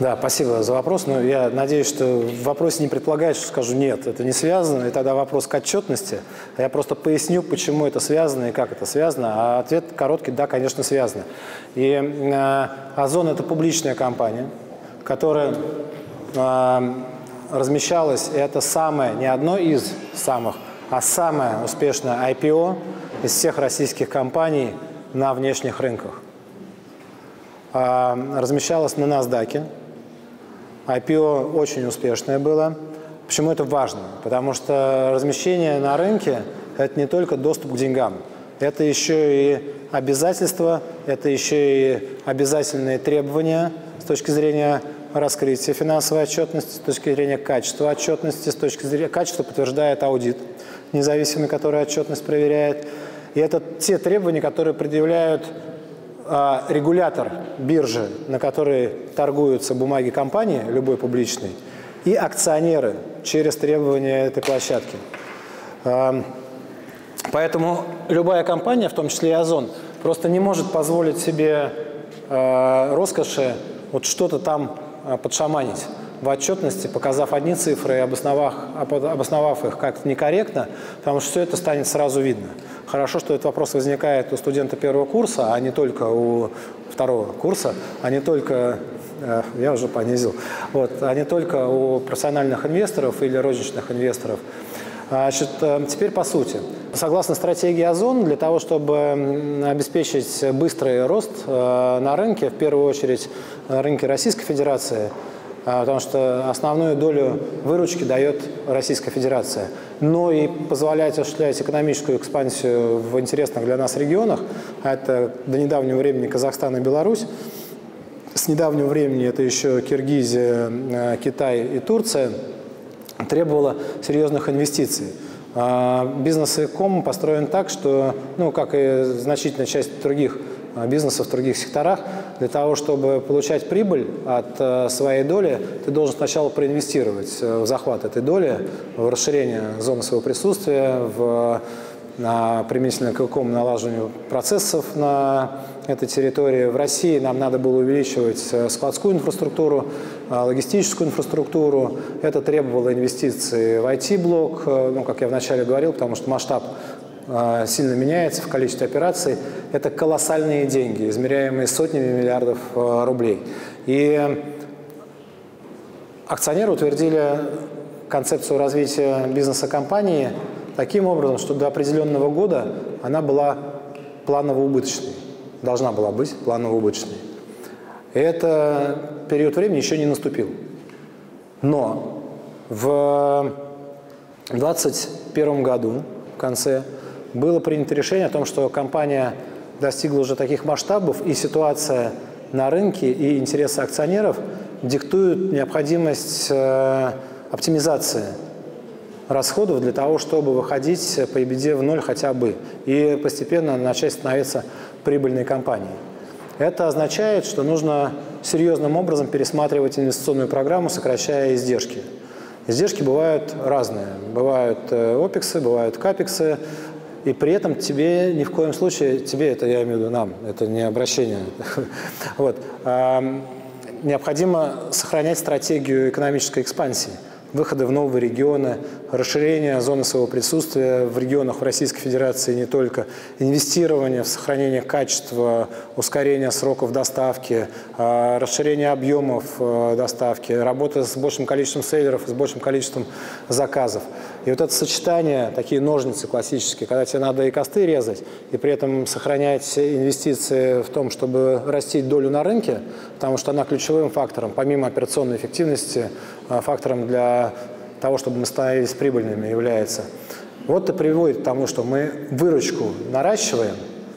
Да, спасибо за вопрос. Но я надеюсь, что в вопросе не предполагает, что скажу нет, это не связано. И тогда вопрос к отчетности. Я просто поясню, почему это связано и как это связано. А ответ короткий: да, конечно, связано. И э, Озон – это публичная компания, которая э, размещалась. Это самое, не одно из самых, а самое успешное ай пи о из всех российских компаний на внешних рынках. Э, размещалась на NASDAQ. ай пи о очень успешное было. Почему это важно? Потому что размещение на рынке – это не только доступ к деньгам. Это еще и обязательства, это еще и обязательные требования с точки зрения раскрытия финансовой отчетности, с точки зрения качества отчетности, с точки зрения качества подтверждает аудит независимый, который отчетность проверяет. И это те требования, которые предъявляют регулятор биржи, на которой торгуются бумаги компании, любой публичной, и акционеры через требования этой площадки. Поэтому любая компания, в том числе и Озон, просто не может позволить себе роскоши вот что-то там подшаманить в отчетности, показав одни цифры и обосновав, обосновав их как-то некорректно, потому что все это станет сразу видно. Хорошо, что этот вопрос возникает у студента первого курса, а не только у второго курса, а не только, э, я уже понизил, вот, а не только у профессиональных инвесторов или розничных инвесторов. Значит, э, теперь по сути. Согласно стратегии Озон, для того, чтобы обеспечить быстрый рост э, на рынке, в первую очередь на рынке Российской Федерации, потому что основную долю выручки дает Российская Федерация, но и позволяет осуществлять экономическую экспансию в интересных для нас регионах, а это до недавнего времени Казахстан и Беларусь, с недавнего времени это еще Киргизия, Китай и Турция, требовало серьезных инвестиций. Бизнес Иком построен так, что, ну, как и значительная часть других бизнесов в других секторах, для того, чтобы получать прибыль от своей доли, ты должен сначала проинвестировать в захват этой доли, в расширение зоны своего присутствия, в на, применительно к какому налаживанию процессов на этой территории. В России нам надо было увеличивать складскую инфраструктуру, логистическую инфраструктуру. Это требовало инвестиций в ай ти-блок, ну, как я вначале говорил, потому что масштаб сильно меняется в количестве операций. Это колоссальные деньги, измеряемые сотнями миллиардов рублей. И акционеры утвердили концепцию развития бизнеса компании таким образом, что до определенного года она была планово-убыточной, должна была быть планово-убыточной. И этот период времени еще не наступил. Но в двадцать первом году, в конце, было принято решение о том, что компания достигла уже таких масштабов, и ситуация на рынке и интересы акционеров диктуют необходимость э, оптимизации расходов для того, чтобы выходить по и би ди в ноль хотя бы и постепенно начать становиться прибыльной компанией. Это означает, что нужно серьезным образом пересматривать инвестиционную программу, сокращая издержки. Издержки бывают разные. Бывают опексы, бывают капексы. И при этом тебе ни в коем случае, тебе, это я имею в виду нам, это не обращение, вот, необходимо сохранять стратегию экономической экспансии, выхода в новые регионы, расширение зоны своего присутствия в регионах в Российской Федерации, не только, инвестирование в сохранение качества, ускорение сроков доставки, расширение объемов доставки, работа с большим количеством сейлеров, с большим количеством заказов. И вот это сочетание, такие ножницы классические, когда тебе надо и косты резать, и при этом сохранять инвестиции в том, чтобы растить долю на рынке, потому что она ключевым фактором, помимо операционной эффективности, фактором для того, чтобы мы становились прибыльными, является. Вот это приводит к тому, что мы выручку наращиваем,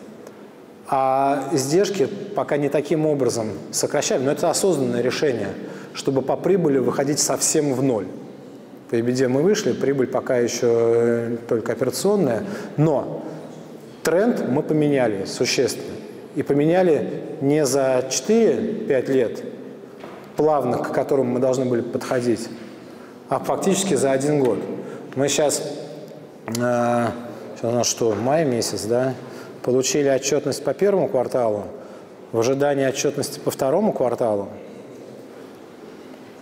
а издержки пока не таким образом сокращаем. Но это осознанное решение, чтобы по прибыли выходить совсем в ноль. По и би ди мы вышли, прибыль пока еще только операционная, но тренд мы поменяли существенно. И поменяли не за четыре-пять лет, плавно к которому мы должны были подходить, а фактически за один год. Мы сейчас, э, сейчас у нас что, май месяц, да, получили отчетность по первому кварталу, в ожидании отчетности по второму кварталу.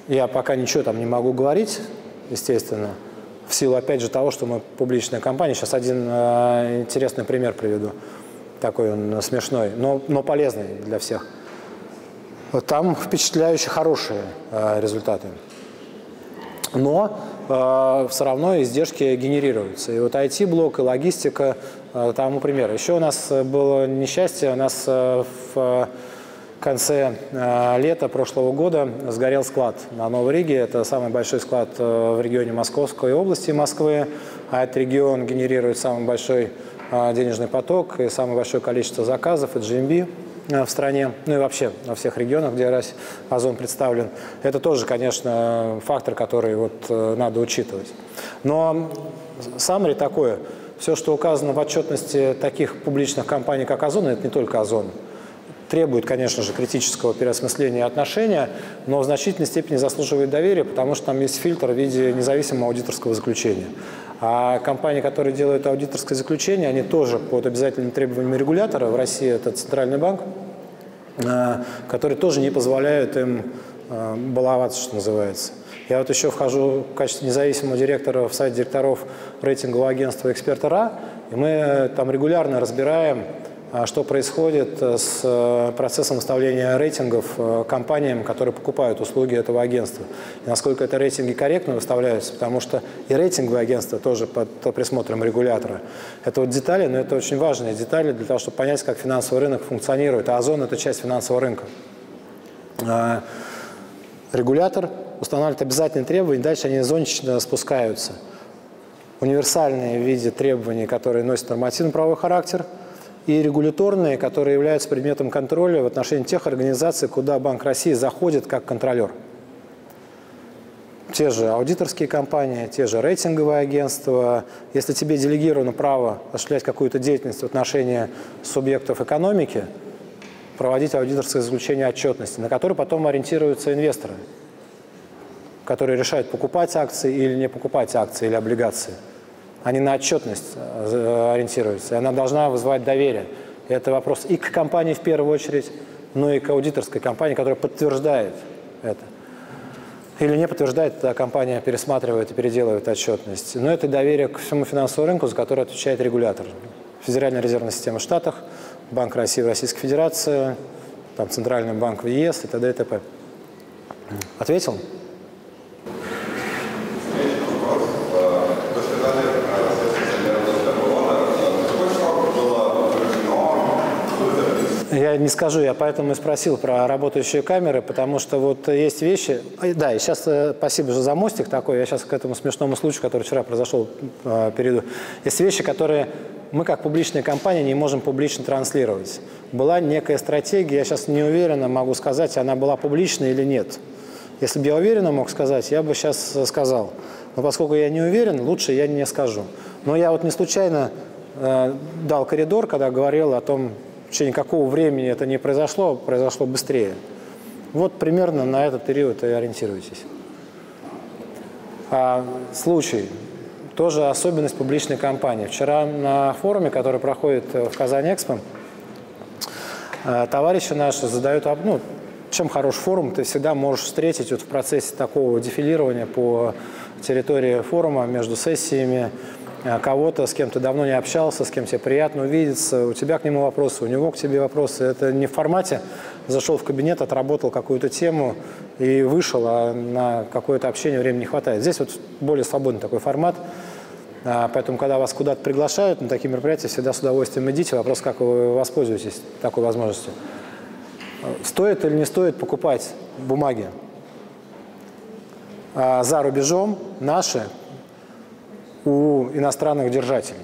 Я пока ничего там не могу говорить, естественно, в силу, опять же, того, что мы публичная компания. Сейчас один э, интересный пример приведу. Такой он смешной, но, но полезный для всех. Вот там впечатляющие хорошие э, результаты. Но э, все равно издержки генерируются. И вот ай ти-блок, и логистика э, тому пример. Еще у нас было несчастье, у нас э, в В конце э, лета прошлого года сгорел склад на Новой Риге. Это самый большой склад э, в регионе Московской области Москвы. А этот регион генерирует самый большой э, денежный поток и самое большое количество заказов, и джи эм би э, в стране, ну и вообще во всех регионах, где Озон представлен. Это тоже, конечно, фактор, который вот, э, надо учитывать. Но summary такое. Все, что указано в отчетности таких публичных компаний, как Озон, это не только Озон. Требует, конечно же, критического переосмысления и отношения, но в значительной степени заслуживает доверия, потому что там есть фильтр в виде независимого аудиторского заключения. А компании, которые делают аудиторское заключение, они тоже под обязательными требованиями регулятора, в России это Центральный банк, которые тоже не позволяют им баловаться, что называется. Я вот еще вхожу в качестве независимого директора в совет директоров рейтингового агентства «Эксперт эр а», и мы там регулярно разбираем, что происходит с процессом выставления рейтингов компаниям, которые покупают услуги этого агентства. И насколько это рейтинги корректно выставляются, потому что и рейтинговые агентства тоже под присмотром регулятора. Это вот детали, но это очень важные детали для того, чтобы понять, как финансовый рынок функционирует. А Озон – это часть финансового рынка. Регулятор устанавливает обязательные требования, дальше они зонтично спускаются. Универсальные в виде требований, которые носят нормативно-правовой характер, и регуляторные, которые являются предметом контроля в отношении тех организаций, куда Банк России заходит как контролер. Те же аудиторские компании, те же рейтинговые агентства. Если тебе делегировано право осуществлять какую-то деятельность в отношении субъектов экономики, проводить аудиторское заключение отчетности, на которое потом ориентируются инвесторы, которые решают, покупать акции или не покупать акции или облигации. Они на отчетность ориентируются, и она должна вызывать доверие. И это вопрос и к компании в первую очередь, но и к аудиторской компании, которая подтверждает это. Или не подтверждает, тогда компания пересматривает и переделывает отчетность. Но это доверие к всему финансовому рынку, за которое отвечает регулятор. Федеральная резервная система в Штатах, Банк России в Российской Федерации, там Центральный банк в ЕС и т.д. и т.п. Ответил? Я не скажу, я поэтому и спросил про работающие камеры, потому что вот есть вещи... Да, и сейчас спасибо же за мостик такой, я сейчас к этому смешному случаю, который вчера произошел, перейду. Есть вещи, которые мы как публичная компания не можем публично транслировать. Была некая стратегия, я сейчас не уверенно могу сказать, она была публичной или нет. Если бы я уверенно мог сказать, я бы сейчас сказал. Но поскольку я не уверен, лучше я не скажу. Но я вот не случайно э, дал коридор, когда говорил о том, в течение какого времени это не произошло, произошло быстрее. Вот примерно на этот период и ориентируйтесь. А, случай. Тоже особенность публичной компании. Вчера на форуме, который проходит в Казань-Экспо, товарищи наши задают... Ну, чем хороший форум, ты всегда можешь встретить вот в процессе такого дефилирования по территории форума между сессиями кого-то, с кем ты давно не общался, с кем тебе приятно увидеться, у тебя к нему вопросы, у него к тебе вопросы. Это не в формате зашел в кабинет, отработал какую-то тему и вышел, а на какое-то общение времени не хватает. Здесь вот более свободный такой формат, поэтому, когда вас куда-то приглашают на такие мероприятия, всегда с удовольствием идите. Вопрос, как вы воспользуетесь такой возможностью. Стоит или не стоит покупать бумаги за рубежом наши у иностранных держателей?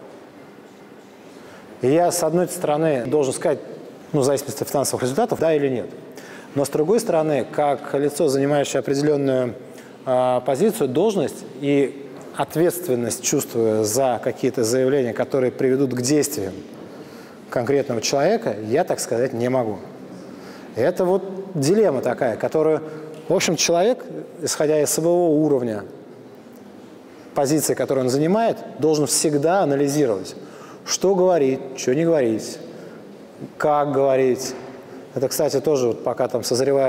И я, с одной стороны, должен сказать, ну, в зависимости от финансовых результатов, да или нет. Но, с другой стороны, как лицо, занимающее определенную э, позицию, должность и ответственность, чувствуя за какие-то заявления, которые приведут к действиям конкретного человека, я так сказать не могу. И это вот дилемма такая, которую, в общем, человек, исходя из своего уровня, позиции, которую он занимает, должен всегда анализировать, что говорить, что не говорить, как говорить. Это, кстати, тоже вот пока там созревает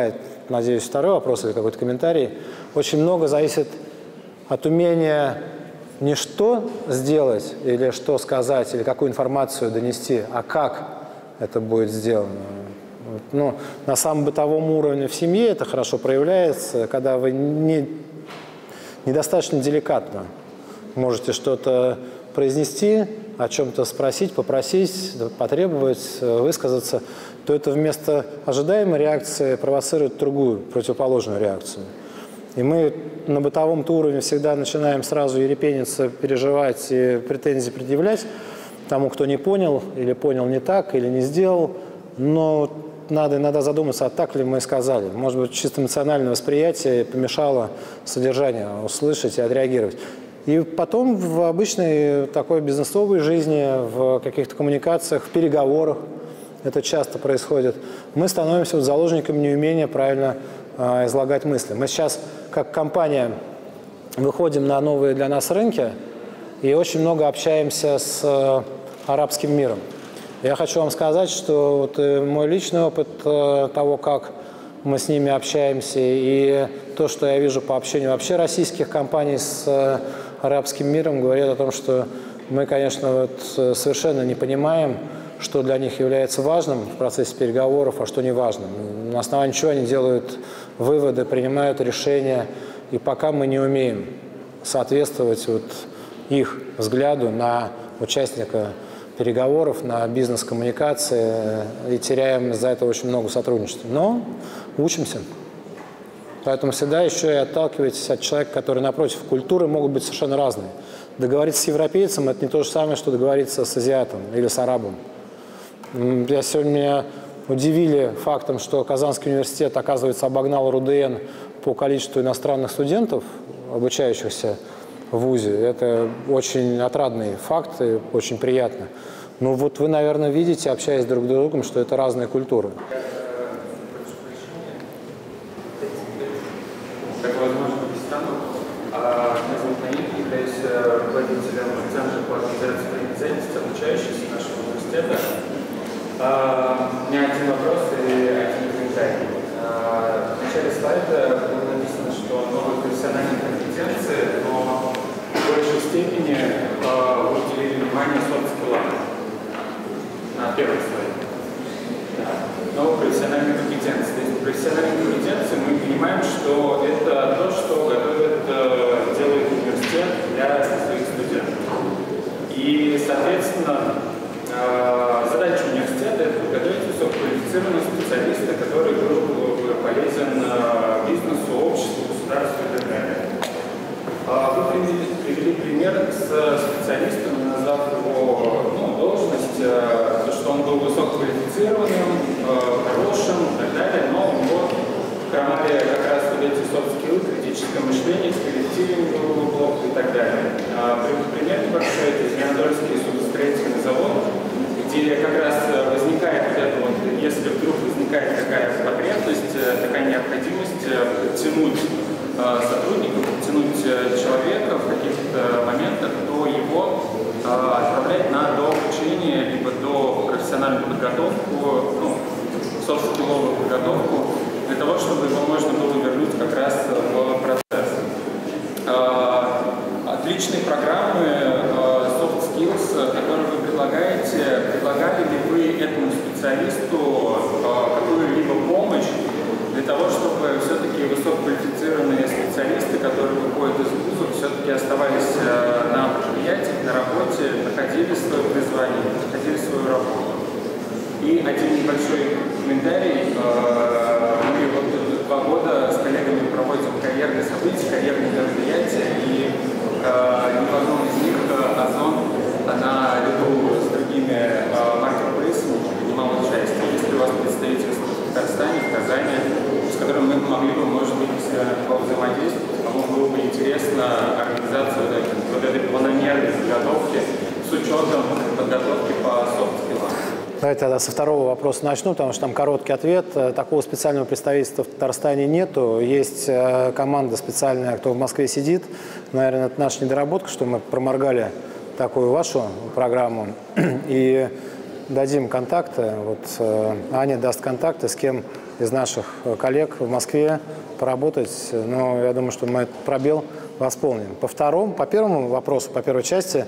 надеюсь, второй вопрос или какой-то комментарий, очень много зависит от умения не что сделать или что сказать, или какую информацию донести, а как это будет сделано. Ну, на самом бытовом уровне в семье это хорошо проявляется, когда вы не, недостаточно деликатно можете что-то произнести, о чем-то спросить, попросить, потребовать, высказаться, то это вместо ожидаемой реакции провоцирует другую, противоположную реакцию. И мы на бытовом уровне всегда начинаем сразу ерепениться, переживать и претензии предъявлять тому, кто не понял, или понял не так, или не сделал. Но надо иногда задуматься, а так ли мы сказали. Может быть, чисто эмоциональное восприятие помешало содержанию услышать и отреагировать. И потом в обычной такой бизнесовой жизни, в каких-то коммуникациях, в переговорах, это часто происходит, мы становимся вот заложниками неумения правильно э, излагать мысли. Мы сейчас, как компания, выходим на новые для нас рынки и очень много общаемся с э, арабским миром. Я хочу вам сказать, что вот, э, мой личный опыт э, того, как мы с ними общаемся, и то, что я вижу по общению вообще российских компаний с э, арабским миром, говорит о том, что мы, конечно, вот, совершенно не понимаем, что для них является важным в процессе переговоров, а что не важным. На основании чего они делают выводы, принимают решения, и пока мы не умеем соответствовать вот их взгляду на участника переговоров, на бизнес-коммуникации, и теряем из-за этого очень много сотрудничества. Но учимся. Поэтому всегда еще и отталкивайтесь от человека, который напротив. Культуры могут быть совершенно разные. Договориться с европейцем – это не то же самое, что договориться с азиатом или с арабом. Я сегодня меня удивили фактом, что Казанский университет, оказывается, обогнал РУДН по количеству иностранных студентов, обучающихся в ВУЗе. Это очень отрадный факт и очень приятно. Но вот вы, наверное, видите, общаясь друг с другом, что это разные культуры. Как возможно, Пакистану, меня зовут Наиль, являюсь руководителем Центра по организации специальности, обучающихся нашего университета. У меня один вопрос и один комментарий. В начале слайда было написано, что новые профессиональные компетенции, но в большей степени уделили внимание софт-скиллам на первом слайде. Новые профессиональные компетенции. То есть профессиональные компетенции мы понимаем, что это то, что готовит, делает университет для своих студентов. И, соответственно, задача университета – это подготовить высококвалифицированного специалиста, который был бы полезен бизнесу, обществу, государству и так далее. Вы привели, привели пример с специалистом, назвав его ну, должность, то, что он был высококвалифицированным, хорошим и так далее, но у него хромали как раз вот эти софт-скиллы, критическое мышление, с коллективом было плохо и так далее. Пример небольшой – это Зеленодольский судостроительный завод, где как раз возникает вот это вот, если вдруг возникает такая потребность, такая необходимость тянуть сотрудников, тянуть человека в каких-то моментах, то его отправлять на дообучение, либо до профессиональную подготовку, ну, софт-скилловую подготовку, для того, чтобы его можно было вернуть как раз в процесс. Отличные программы soft skills, которые вы предлагаете, предлагали ли вы этому специалисту какую-либо помощь для того, чтобы все-таки высококвалифицированные специалисты, которые выходят из вузов, все-таки оставались на предприятиях, на работе, находили свое призвание, находили свою работу? И один небольшой комментарий. Мы вот два года с коллегами проводим карьерные события, карьерные мероприятия, и ни в одном из них Озон наряду с другими маркетплейсами принимал участие. Если у вас представительство в Татарстане, в Казани, с которым мы могли бы, может быть, взаимодействовать, кому было бы интересно организация вот этой, вот этой планомерной подготовки с учетом подготовки по софт-скиллам. Давайте тогда со второго вопроса начну, потому что там короткий ответ. Такого специального представительства в Татарстане нету. Есть команда специальная, кто в Москве сидит. Наверное, это наша недоработка, что мы проморгали такую вашу программу. И дадим контакты. Вот Аня даст контакты, с кем из наших коллег в Москве поработать, но я думаю, что мы этот пробел восполним. По второму, по первому вопросу, по первой части,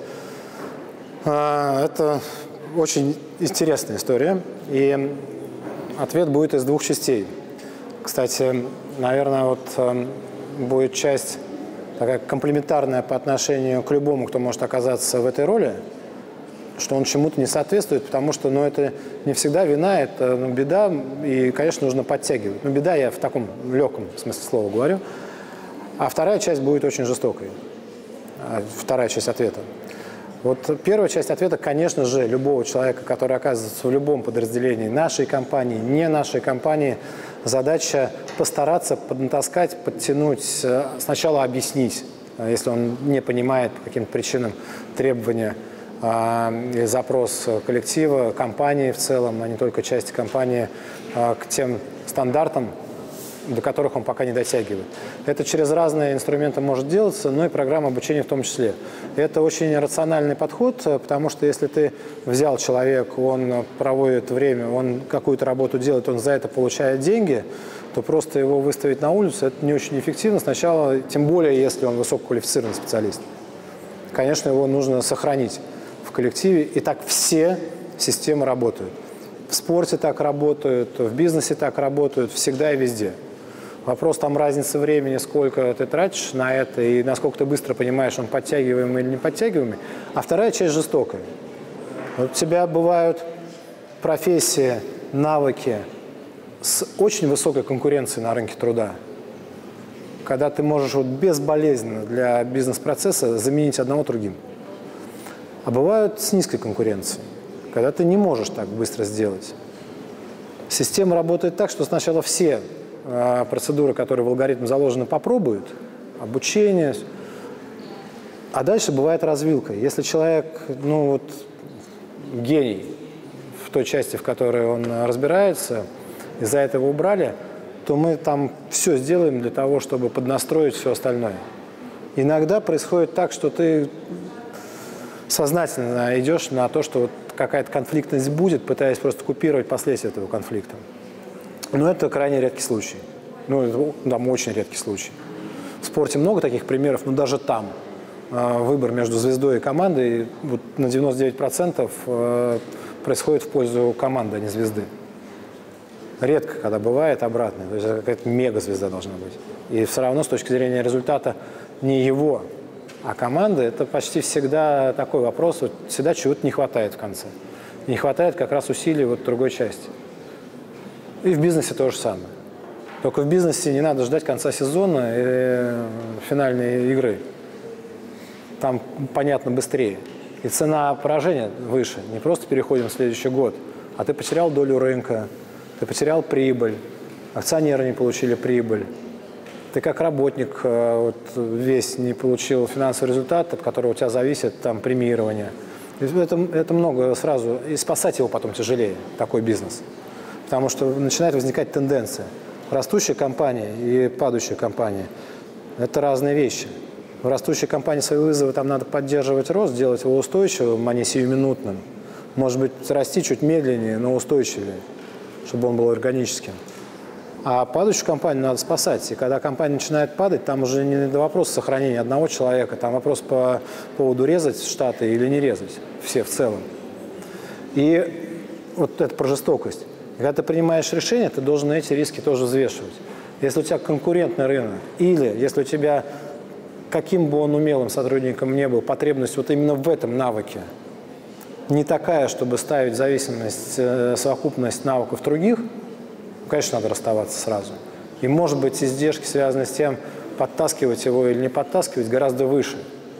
это очень интересная история, и ответ будет из двух частей. Кстати, наверное, вот будет часть такая комплементарная по отношению к любому, кто может оказаться в этой роли, что он чему-то не соответствует, потому что ну, это не всегда вина, это ну, беда, и, конечно, нужно подтягивать. Но беда я в таком легком смысле слова говорю. А вторая часть будет очень жестокой. Вторая часть ответа. Вот первая часть ответа, конечно же, любого человека, который оказывается в любом подразделении нашей компании, не нашей компании, задача постараться поднатаскать, подтянуть, сначала объяснить, если он не понимает по каким-то причинам требования или запрос коллектива, компании в целом, а не только части компании, к тем стандартам, до которых он пока не дотягивает. Это через разные инструменты может делаться, но и программа обучения в том числе. Это очень рациональный подход, потому что если ты взял человека, он проводит время, он какую-то работу делает, он за это получает деньги, то просто его выставить на улицу – это не очень эффективно. Сначала, тем более, если он высококвалифицированный специалист. Конечно, его нужно сохранить в коллективе, и так все системы работают. В спорте так работают, в бизнесе так работают, всегда и везде. Вопрос там разницы времени, сколько ты тратишь на это и насколько ты быстро понимаешь, он подтягиваемый или не подтягиваемый. А вторая часть жестокая. Вот у тебя бывают профессии, навыки с очень высокой конкуренцией на рынке труда, когда ты можешь вот безболезненно для бизнес-процесса заменить одного другим. А бывают с низкой конкуренцией, когда ты не можешь так быстро сделать. Система работает так, что сначала все процедуры, которые в алгоритм заложены, попробуют, обучение, а дальше бывает развилка. Если человек, ну вот, гений в той части, в которой он разбирается, из-за этого убрали, то мы там все сделаем для того, чтобы поднастроить все остальное. Иногда происходит так, что ты сознательно идешь на то, что вот какая-то конфликтность будет, пытаясь просто купировать последствия этого конфликта. Но это крайне редкий случай. Ну, там очень редкий случай. В спорте много таких примеров, но даже там э, выбор между звездой и командой вот, на девяносто девять процентов э, происходит в пользу команды, а не звезды. Редко, когда бывает обратное. То есть какая-то мегазвезда должна быть. И все равно с точки зрения результата не его, а команды, это почти всегда такой вопрос. Вот всегда чего-то не хватает в конце. Не хватает как раз усилий вот другой части. И в бизнесе то же самое. Только в бизнесе не надо ждать конца сезона и финальной игры. Там, понятно, быстрее. И цена поражения выше. Не просто переходим в следующий год, а ты потерял долю рынка, ты потерял прибыль, акционеры не получили прибыль. Ты как работник вот, весь не получил финансовый результат, от которого у тебя зависит там, премирование. Это, это много сразу. И спасать его потом тяжелее, такой бизнес. Потому что начинает возникать тенденция. Растущая компания и падающая компания – это разные вещи. В растущей компании свои вызовы там надо поддерживать рост, делать его устойчивым, а не сиюминутным. Может быть, расти чуть медленнее, но устойчивее, чтобы он был органическим. А падающую компанию надо спасать. И когда компания начинает падать, там уже не до вопроса сохранения одного человека, там вопрос по поводу резать штаты или не резать, все в целом. И вот это про жестокость. Когда ты принимаешь решение, ты должен эти риски тоже взвешивать. Если у тебя конкурентный рынок, или если у тебя, каким бы он умелым сотрудником не был, потребность вот именно в этом навыке не такая, чтобы ставить в зависимость совокупность навыков других, конечно, надо расставаться сразу. И, может быть, издержки, связанные с тем, подтаскивать его или не подтаскивать, гораздо выше,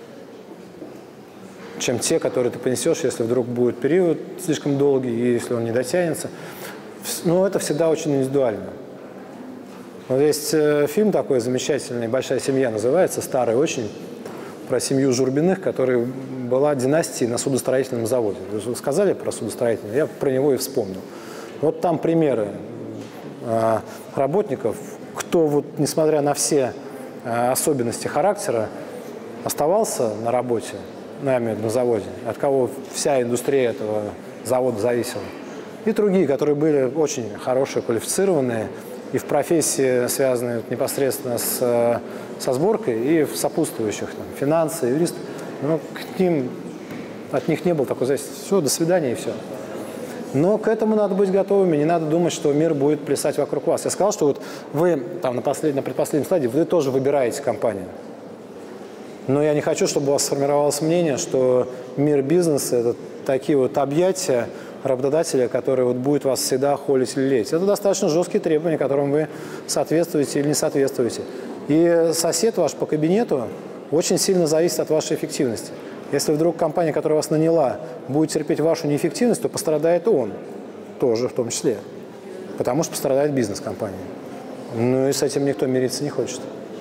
чем те, которые ты понесешь, если вдруг будет период слишком долгий, и если он не дотянется. Но это всегда очень индивидуально. Вот есть фильм такой замечательный, «Большая семья» называется, старый очень, про семью Журбиных, которая была династией на судостроительном заводе. Вы сказали про судостроительный, я про него и вспомнил. Вот там примеры э, работников, кто, вот, несмотря на все э, особенности характера, оставался на работе, ну, я имею в виду на заводе, от кого вся индустрия этого завода зависела. и другие, которые были очень хорошие, квалифицированные, и в профессии, связанные непосредственно с, со сборкой, и в сопутствующих, там, финансы, юристы. Но к ним, от них не было такой зависимости. Все, до свидания и все. Но к этому надо быть готовыми, не надо думать, что мир будет плясать вокруг вас. Я сказал, что вот вы там, на, послед... на предпоследнем стадии, вы тоже выбираете компанию. Но я не хочу, чтобы у вас сформировалось мнение, что мир бизнеса – это такие вот объятия работодателя, который вот будет вас всегда холить или лезть. Это достаточно жесткие требования, которым вы соответствуете или не соответствуете. И сосед ваш по кабинету очень сильно зависит от вашей эффективности. Если вдруг компания, которая вас наняла, будет терпеть вашу неэффективность, то пострадает он тоже в том числе. Потому что пострадает бизнес компании. Ну и с этим никто мириться не хочет.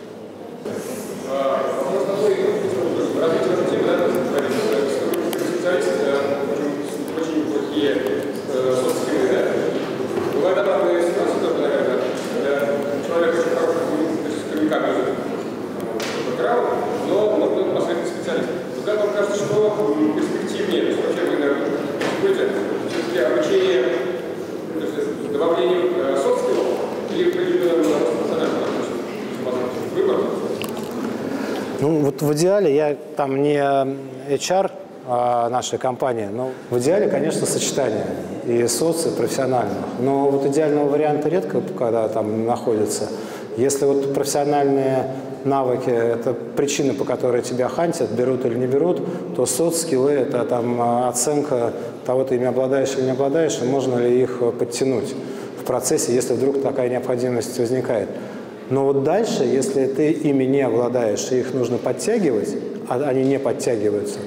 Ну, вот в идеале, я там не эйч ар а нашей компании, но в идеале, конечно, сочетание и соци, и профессиональных. Но вот идеального варианта редко, когда там находится. Если вот профессиональные навыки – это причины, по которой тебя хантят, берут или не берут, то соц-скиллы – это там оценка того, ты ими обладаешь или не обладаешь, и можно ли их подтянуть в процессе, если вдруг такая необходимость возникает. Но вот дальше, если ты ими не обладаешь, и их нужно подтягивать, а они не подтягиваются,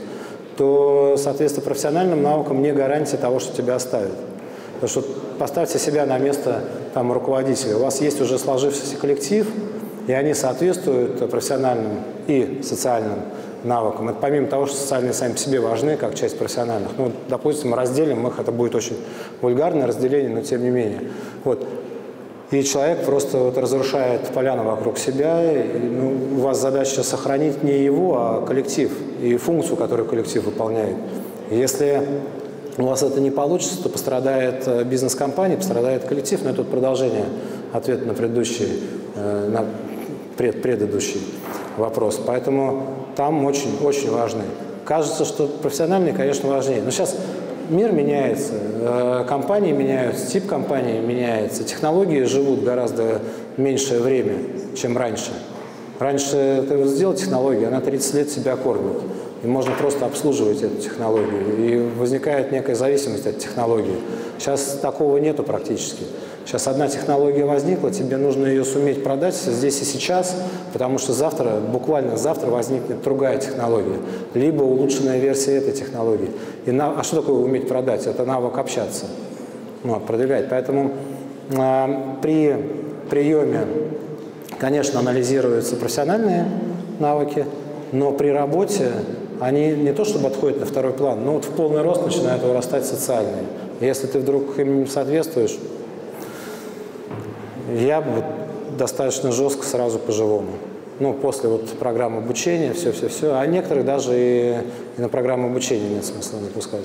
то, соответственно, профессиональным навыкам не гарантия того, что тебя оставят. Потому что поставьте себя на место там, руководителя. У вас есть уже сложившийся коллектив, и они соответствуют профессиональным и социальным навыкам. Это помимо того, что социальные сами по себе важны, как часть профессиональных. Ну, допустим, разделим их, это будет очень вульгарное разделение, но тем не менее. Вот. И человек просто вот разрушает поляну вокруг себя. И, ну, у вас задача сохранить не его, а коллектив и функцию, которую коллектив выполняет. И если у вас это не получится, то пострадает бизнес-компания, пострадает коллектив. Но это вот продолжение ответа на предыдущий, на пред, предыдущий вопрос. Поэтому там очень-очень важны. Кажется, что профессиональные, конечно, важнее. Но сейчас мир меняется, компании меняются, тип компании меняется, технологии живут гораздо меньшее время, чем раньше. Раньше ты вот сделал технологию, она тридцать лет себя кормит, и можно просто обслуживать эту технологию, и возникает некая зависимость от технологии. Сейчас такого нету практически. Сейчас одна технология возникла, тебе нужно ее суметь продать здесь и сейчас, потому что завтра, буквально завтра возникнет другая технология, либо улучшенная версия этой технологии. И на... А что такое уметь продать? Это навык общаться, ну, продвигать. Поэтому э, при приеме, конечно, анализируются профессиональные навыки, но при работе они не то чтобы отходят на второй план, но вот в полный рост начинают вырастать социальные. И если ты вдруг им не соответствуешь, я бы достаточно жестко сразу по-живому. Ну, после вот программы обучения, все-все-все. А некоторых даже и, и на программу обучения нет смысла напускать.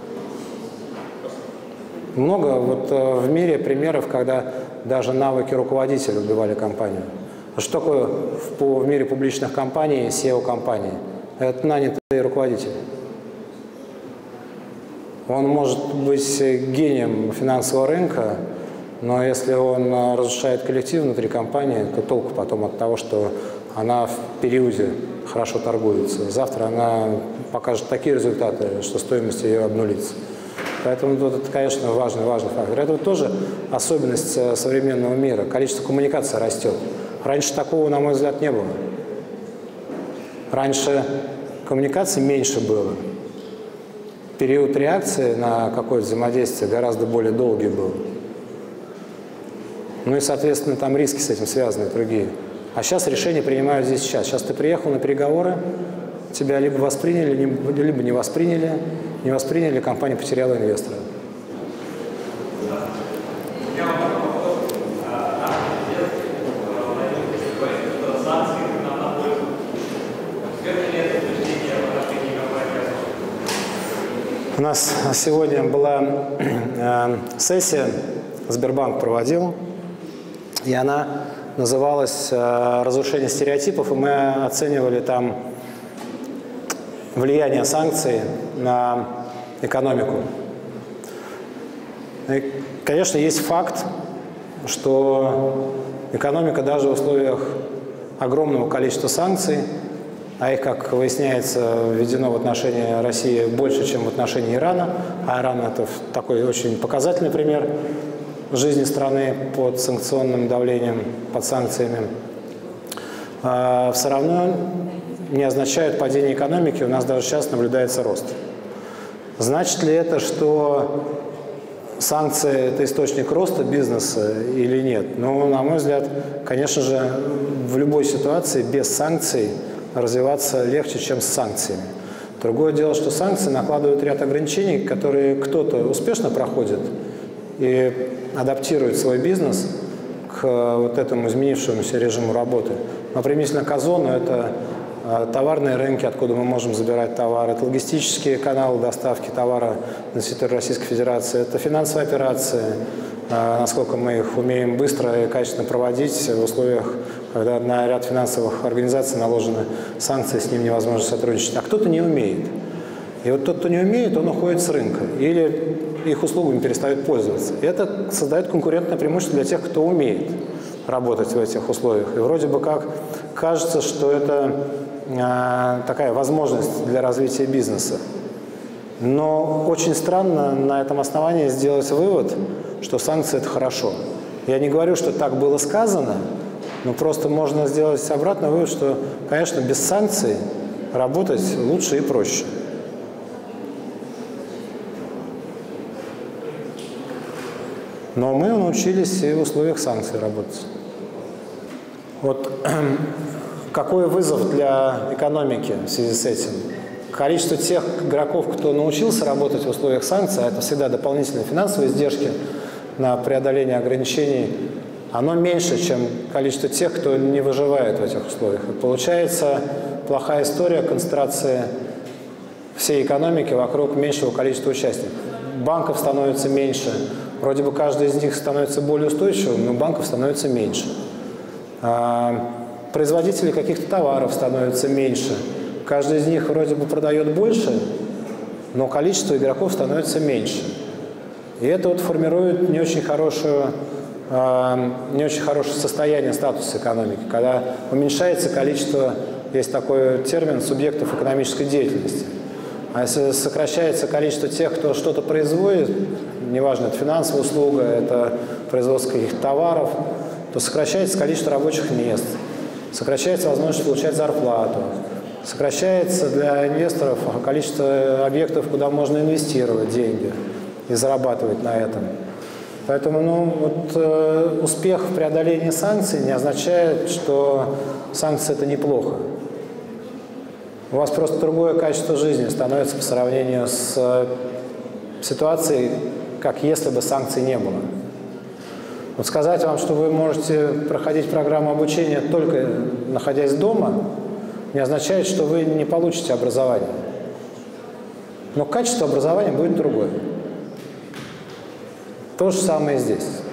Много вот в мире примеров, когда даже навыки руководителя убивали компанию. Что такое в, в мире публичных компаний си и о-компании? Это нанятый руководитель. Он может быть гением финансового рынка, но если он разрушает коллектив внутри компании, то толку потом от того, что она в периоде хорошо торгуется. Завтра она покажет такие результаты, что стоимость ее обнулится. Поэтому это, конечно, важный, важный фактор. Это вот тоже особенность современного мира. Количество коммуникаций растет. Раньше такого, на мой взгляд, не было. Раньше коммуникаций меньше было. Период реакции на какое-то взаимодействие гораздо более долгий был. Ну и, соответственно, там риски с этим связаны и другие. А сейчас решения принимают здесь сейчас. Сейчас ты приехал на переговоры, тебя либо восприняли, либо не восприняли. Не восприняли, компания потеряла инвестора. У нас сегодня была э, сессия, Сбербанк проводил, и она называлась э, «Разрушение стереотипов», и мы оценивали там влияние санкций на экономику. И, конечно, есть факт, что экономика даже в условиях огромного количества санкций, а их, как выясняется, введено в отношении России больше, чем в отношении Ирана, а Иран – это такой очень показательный пример жизни страны под санкционным давлением, под санкциями, все равно не означает падение экономики, у нас даже сейчас наблюдается рост. Значит ли это, что санкции – это источник роста бизнеса или нет? Ну, на мой взгляд, конечно же, в любой ситуации без санкций развиваться легче, чем с санкциями. Другое дело, что санкции накладывают ряд ограничений, которые кто-то успешно проходит и адаптирует свой бизнес к вот этому изменившемуся режиму работы. Но применительно к Озону это товарные рынки, откуда мы можем забирать товар, это логистические каналы доставки товара на территорию Российской Федерации, это финансовые операции, насколько мы их умеем быстро и качественно проводить в условиях, когда на ряд финансовых организаций наложены санкции, с ним невозможно сотрудничать, а кто-то не умеет. И вот тот, кто не умеет, он уходит с рынка или их услугами перестает пользоваться. И это создает конкурентное преимущество для тех, кто умеет работать в этих условиях. И вроде бы как кажется, что это э, такая возможность для развития бизнеса. Но очень странно на этом основании сделать вывод, что санкции – это хорошо. Я не говорю, что так было сказано, но просто можно сделать обратный вывод, что, конечно, без санкций работать лучше и проще. Но мы научились и в условиях санкций работать. Вот какой вызов для экономики в связи с этим? Количество тех игроков, кто научился работать в условиях санкций, а это всегда дополнительные финансовые издержки на преодоление ограничений, оно меньше, чем количество тех, кто не выживает в этих условиях. И получается плохая история концентрации всей экономики вокруг меньшего количества участников. Банков становится меньше. Вроде бы каждый из них становится более устойчивым, но банков становится меньше. А, производителей каких-то товаров становится меньше. Каждый из них вроде бы продает больше, но количество игроков становится меньше. И это вот формирует не очень хорошую, а, не очень хорошее состояние статуса экономики, когда уменьшается количество, есть такой термин, субъектов экономической деятельности. А если сокращается количество тех, кто что-то производит, неважно, это финансовая услуга, это производство каких-то товаров, то сокращается количество рабочих мест, сокращается возможность получать зарплату, сокращается для инвесторов количество объектов, куда можно инвестировать деньги и зарабатывать на этом. Поэтому ну, вот, э, успех в преодолении санкций не означает, что санкции – это неплохо. У вас просто другое качество жизни становится по сравнению с э, ситуацией, как если бы санкций не было. Вот сказать вам, что вы можете проходить программу обучения только находясь дома, не означает, что вы не получите образование. Но качество образования будет другое. То же самое и здесь.